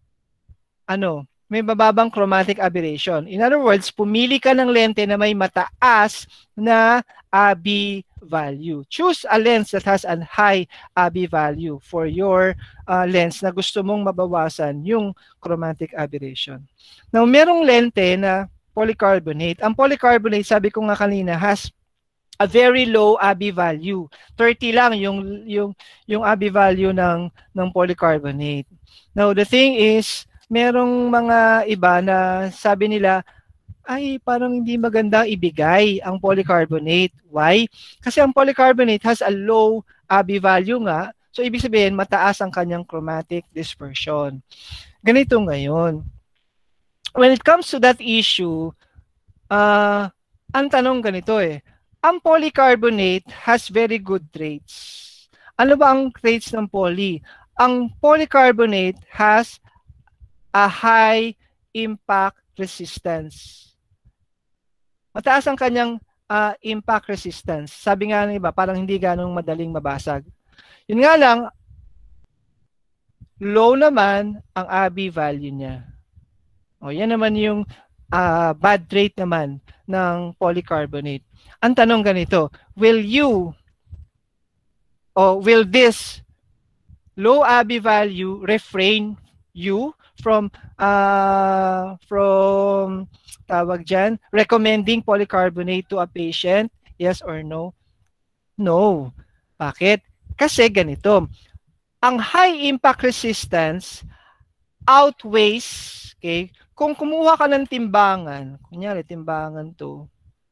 ano, may mababang chromatic aberration. In other words, pumili ka ng lente na may mataas na A B value. Choose a lens that has a high A B value for your uh, lens na gusto mong mabawasan yung chromatic aberration. Now, merong lente na polycarbonate. Ang polycarbonate, sabi ko nga kanina, has a very low A B value. thirty lang yung yung yung A B value ng ng polycarbonate. Now, the thing is, merong mga iba na sabi nila, ay parang hindi maganda ibigay ang polycarbonate. Why? Kasi ang polycarbonate has a low A B value nga. So, ibig sabihin, mataas ang kanyang chromatic dispersion. Ganito ngayon. When it comes to that issue, uh, ang tanong ganito eh, ang polycarbonate has very good traits. Ano ba ang traits ng poly? Ang polycarbonate has a high impact resistance. Mataas ang kanyang uh, impact resistance. Sabi nga ng iba, parang hindi ganong madaling mabasag. Yun nga lang, low naman ang A B value niya. O, yan naman yung uh, bad trait naman ng polycarbonate. Ang tanong ganito, will you, or will this low A B value refrain you from uh, from tawag dyan, recommending polycarbonate to a patient? Yes or no? No. Bakit? Kasi ganito, ang high impact resistance outweighs, okay, kung kumuha ka ng timbangan, kunyari timbangan to,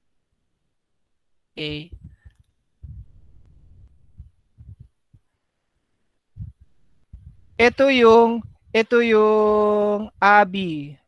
okay, ito yung Ito yung A B.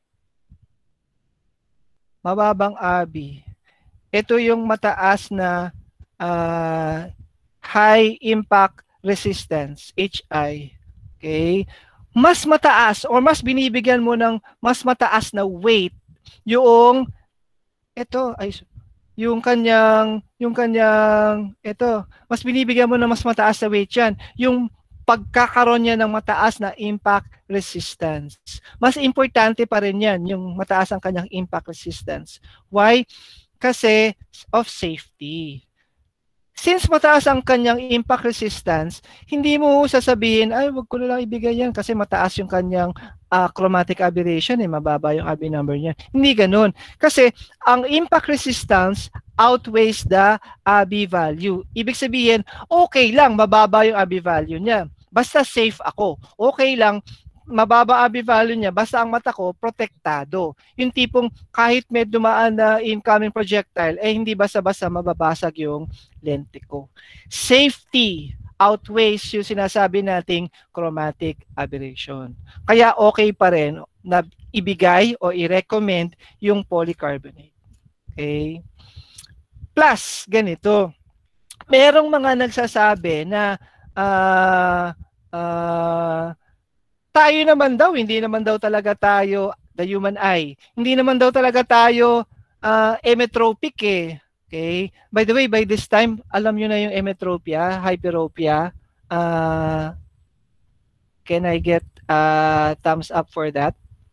Mababang A B. Ito yung mataas na uh, high impact resistance, H I. Okay? Mas mataas or mas binibigyan mo ng mas mataas na weight yung ito ay yung kanyang yung kanyang ito, mas binibigyan mo ng mas mataas na weight yan. Yung pagkakaroon niya ng mataas na impact resistance. Mas importante pa rin yan, yung mataas ang kanyang impact resistance. Why? Kasi of safety. Since mataas ang kanyang impact resistance, hindi mo sasabihin, ay, wag ko na lang ibigay yan kasi mataas yung kanyang uh, chromatic aberration, eh, mababa yung A B number niya. Hindi ganun. Kasi ang impact resistance outweighs the A B value. Ibig sabihin, okay lang, mababa yung A B value niya. Basta safe ako. Okay lang, mababa A B value niya, basta ang mata ko, protektado. Yung tipong kahit may dumaan na incoming projectile, eh hindi basta-basta mababasag yung lente ko. Safety outweighs yung sinasabi nating chromatic aberration. Kaya okay pa rin na ibigay o i-recommend yung polycarbonate. Okay? Plus, ganito. Merong mga nagsasabi na uh, uh, tayo naman daw, hindi naman daw talaga tayo, the human eye, hindi naman daw talaga tayo uh, emmetropic eh. Okay? By the way, by this time, alam nyo na yung emmetropia, hyperopia. Uh, can I get uh, thumbs up for that?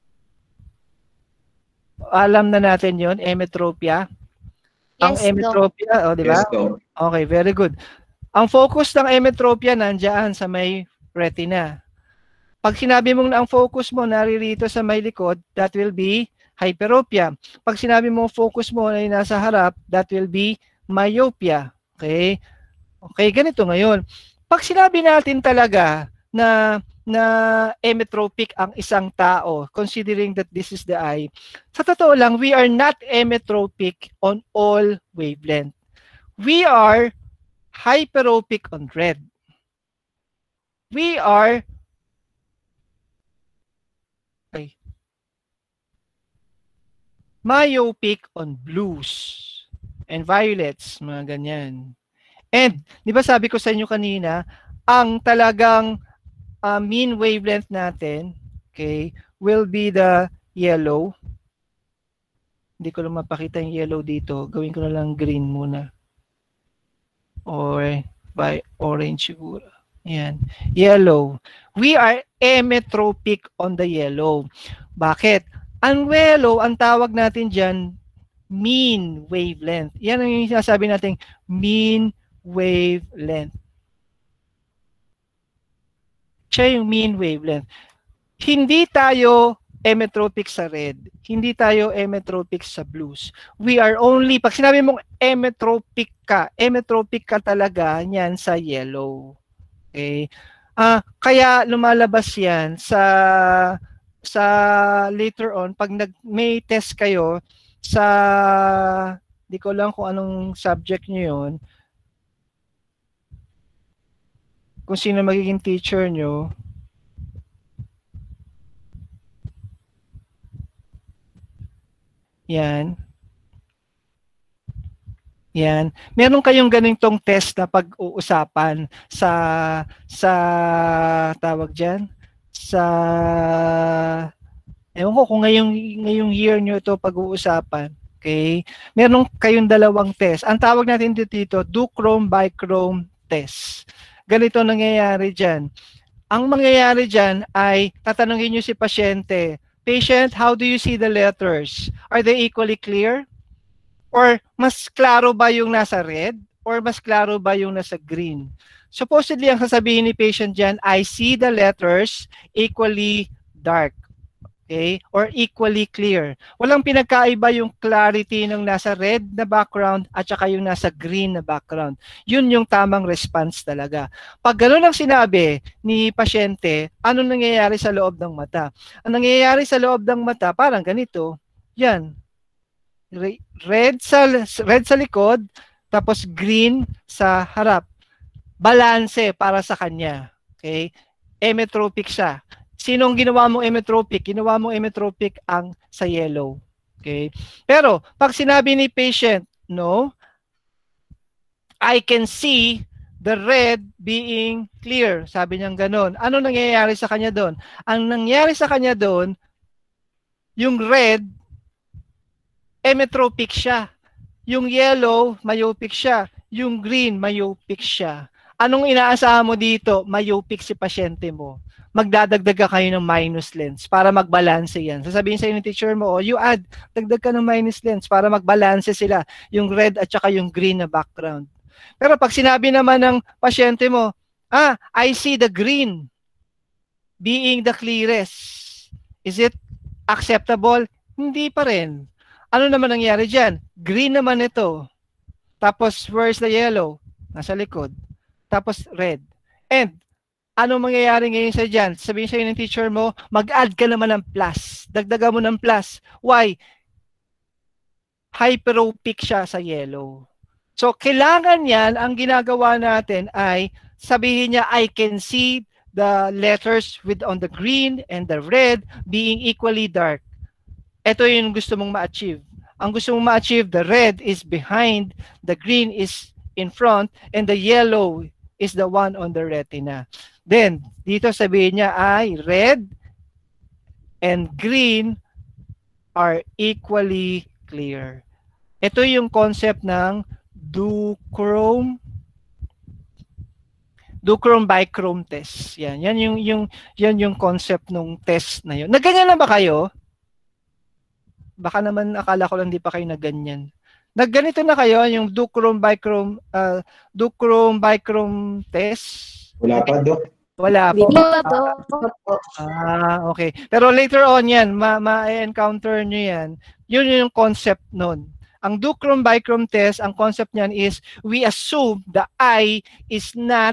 Alam na natin yun, emmetropia. Yes, ang emmetropia, oh, di ba? Yes, Doc. Okay, very good. Ang focus ng emmetropia nandiyan sa may retina. Pag sinabi mong na ang focus mo naririto sa may likod, that will be hyperopia. Pag sinabi mo focus mo ay nasa harap, that will be myopia. Okay? Okay, ganito ngayon. Pag sinabi natin talaga na na emmetropic ang isang tao, considering that this is the eye, sa totoo lang, we are not emmetropic on all wavelength. We are hyperopic on red. We are okay, myopic on blues and violets, mga ganyan. And, di ba sabi ko sa inyo kanina, ang talagang uh, mean wavelength natin, okay, will be the yellow. Hindi ko lang mapakita yung yellow dito. Gawin ko na lang green muna. Or by orange siguro. Yan. Yellow. We are emmetropic on the yellow. Bakit? Ang yellow, ang tawag natin dyan, mean wavelength. Yan ang yung sinasabi natin, mean wavelength. Siya yung mean wavelength. Hindi tayo emmetropic sa red. Hindi tayo emmetropic sa blues. We are only, pag sinabi mong emmetropic ka, emmetropic ka talaga yan sa yellow. Okay? Ah, kaya lumalabas yan sa sa later on, pag nag, may test kayo sa, di ko lang kung anong subject nyo yun, kung sino magiging teacher nyo, yan. Yan. Meron kayong ganitong test na pag-uusapan sa sa tawag diyan sa ewan ko kung ngayong ngayong year nyo ito pag-uusapan. Okay? Meron kayong dalawang test. Ang tawag natin dito duochrome bichrome test. Ganito nangyayari diyan. Ang mangyayari diyan ay tatanungin niyo si pasyente, "Patient, how do you see the letters? Are they equally clear? Or mas klaro ba yung nasa red? Or mas klaro ba yung nasa green?" Supposedly, ang sasabihin ni patient dyan, "I see the letters equally dark." Okay? Or equally clear. Walang pinagkaiba yung clarity ng nasa red na background at saka yung nasa green na background. Yun yung tamang response talaga. Pag gano'n ang sinabi ni pasyente, ano nangyayari sa loob ng mata? Ang nangyayari sa loob ng mata, parang ganito. Yan. Red sa, red sa likod, tapos green sa harap. Balanse para sa kanya. Okay? Emmetropic siya. Sinong ginawa mong emmetropic? Ginawa mong emmetropic ang sa yellow. Okay? Pero, pag sinabi ni patient, no, I can see the red being clear. Sabi niyang ganon. Ano nangyayari sa kanya doon? Ang nangyayari sa kanya doon, yung red, emmetropic siya. Yung yellow, myopic siya. Yung green, myopic siya. Anong inaasahan mo dito? Myopic si pasyente mo. Magdadagdag ka kayo ng minus lens para magbalanse yan. Sasabihin sa iyo ng teacher mo, oh, you add, dagdag ka ng minus lens para magbalanse sila, yung red at saka yung green na background. Pero pag sinabi naman ng pasyente mo, ah, I see the green being the clearest. Is it acceptable? Hindi pa rin. Ano naman nangyari dyan? Green naman ito. Tapos, where's the yellow? Nasa likod. Tapos, red. And, ano mangyayari ngayon sa dyan? Sabihin sa'yo ng teacher mo, mag-add ka naman ng plus. Dagdagan mo ng plus. Why? Hyperopic siya sa yellow. So, kailangan yan, ang ginagawa natin ay, sabihin niya, I can see the letters with on the green and the red being equally dark. Ito yung gusto mong ma-achieve. Ang gusto mong ma-achieve, the red is behind, the green is in front, and the yellow is the one on the retina. Then, dito sabihin niya ay red and green are equally clear. Ito yung concept ng duochrome duochrome bichrome test. Yan, yan yung yung yan yung concept ng test na yun. Nagganyan na ba kayo? Baka naman akala ko lang di pa kayo nagganyan. Nagganito na kayo yung duochrome bichrome uh, duochrome bichrome test? Wala pa, Dok. Wala po. Wala po. Ah, okay. Pero later on yan, ma-encounter nyo yan. Yun yung concept nun. Ang duochrome-bichrome test, ang concept niyan is we assume the eye is not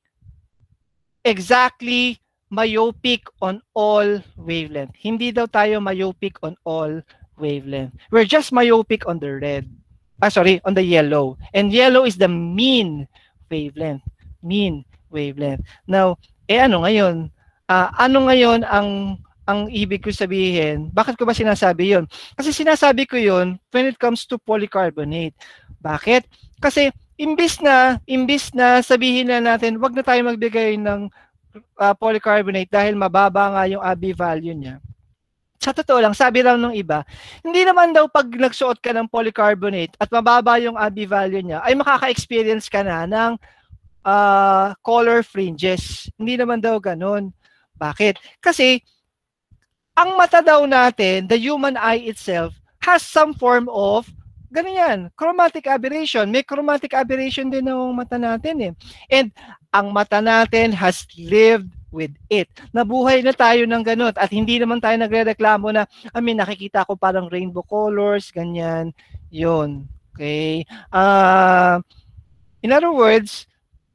exactly myopic on all wavelength. Hindi daw tayo myopic on all wavelength. We're just myopic on the red. Ah, sorry, on the yellow. And yellow is the mean wavelength. Mean wavelength. Now, eh ano ngayon? Uh, ano ngayon ang ang ibig ko sabihin? Bakit ko ba sinasabi yon? Kasi sinasabi ko yon when it comes to polycarbonate. Bakit? Kasi imbis na imbis na sabihin na natin, wag na tayo magbigay ng uh, polycarbonate dahil mababa nga yung A B value niya. Sa totoo lang, sabi lang ng iba, hindi naman daw pag nagsuot ka ng polycarbonate at mababa yung A B value niya, ay makaka-experience ka na ng uh, color fringes. Hindi naman daw ganun. Bakit? Kasi ang mata daw natin, the human eye itself, has some form of ganyan, chromatic aberration. May chromatic aberration din ng mata natin eh. And ang mata natin has lived with it. Nabuhay na tayo ng ganun at hindi naman tayo nagrereklamo na, I mean, nakikita ko parang rainbow colors, ganyan, yun. Okay? Uh, in other words,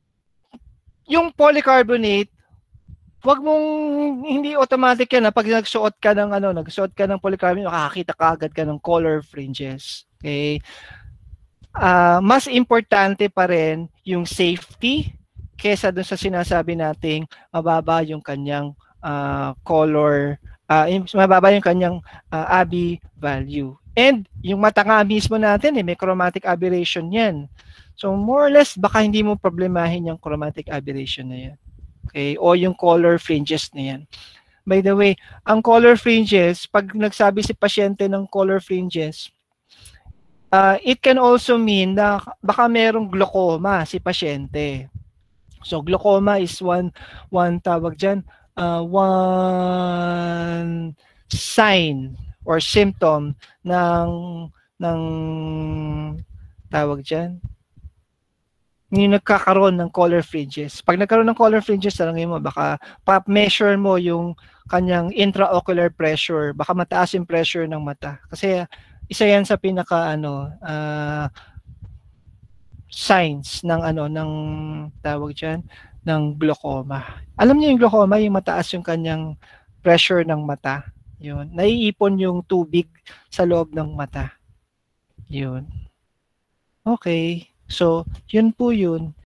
yung polycarbonate, wag mong hindi automatic yan na pag nagsuot ka ng ano, nagsuot ka ng polycarbonate, makakakita ka agad ka ng color fringes. Okay? Uh, mas importante pa rin yung safety kesa dun sa sinasabi nating mababa yung kanyang uh, color, uh, mababa yung kanyang uh, A B value. And yung mata nga mismo natin, eh, may chromatic aberration yan. So more or less, baka hindi mo problemahin yung chromatic aberration na yan. Okay? O yung color fringes na yan. By the way, ang color fringes, pag nagsabi si pasyente ng color fringes, uh, it can also mean na baka merong glaucoma si pasyente. So glaucoma is one one tawag diyan, uh, one sign or symptom ng ng tawag diyan, yung nagkakaroon ng color fringes. Pag nagkaroon ng color fringes, talangin mo, baka pa-measure mo yung kanyang intraocular pressure, baka mataas yung pressure ng mata. Kasi isa yan sa pinaka ano, uh, signs ng ano, ng tawag diyan, ng glaucoma. Alam niyo yung glaucoma, yung mataas yung kanyang pressure ng mata. Yun. Naiipon yung tubig sa loob ng mata. Yun. Okay. So, yun po yun.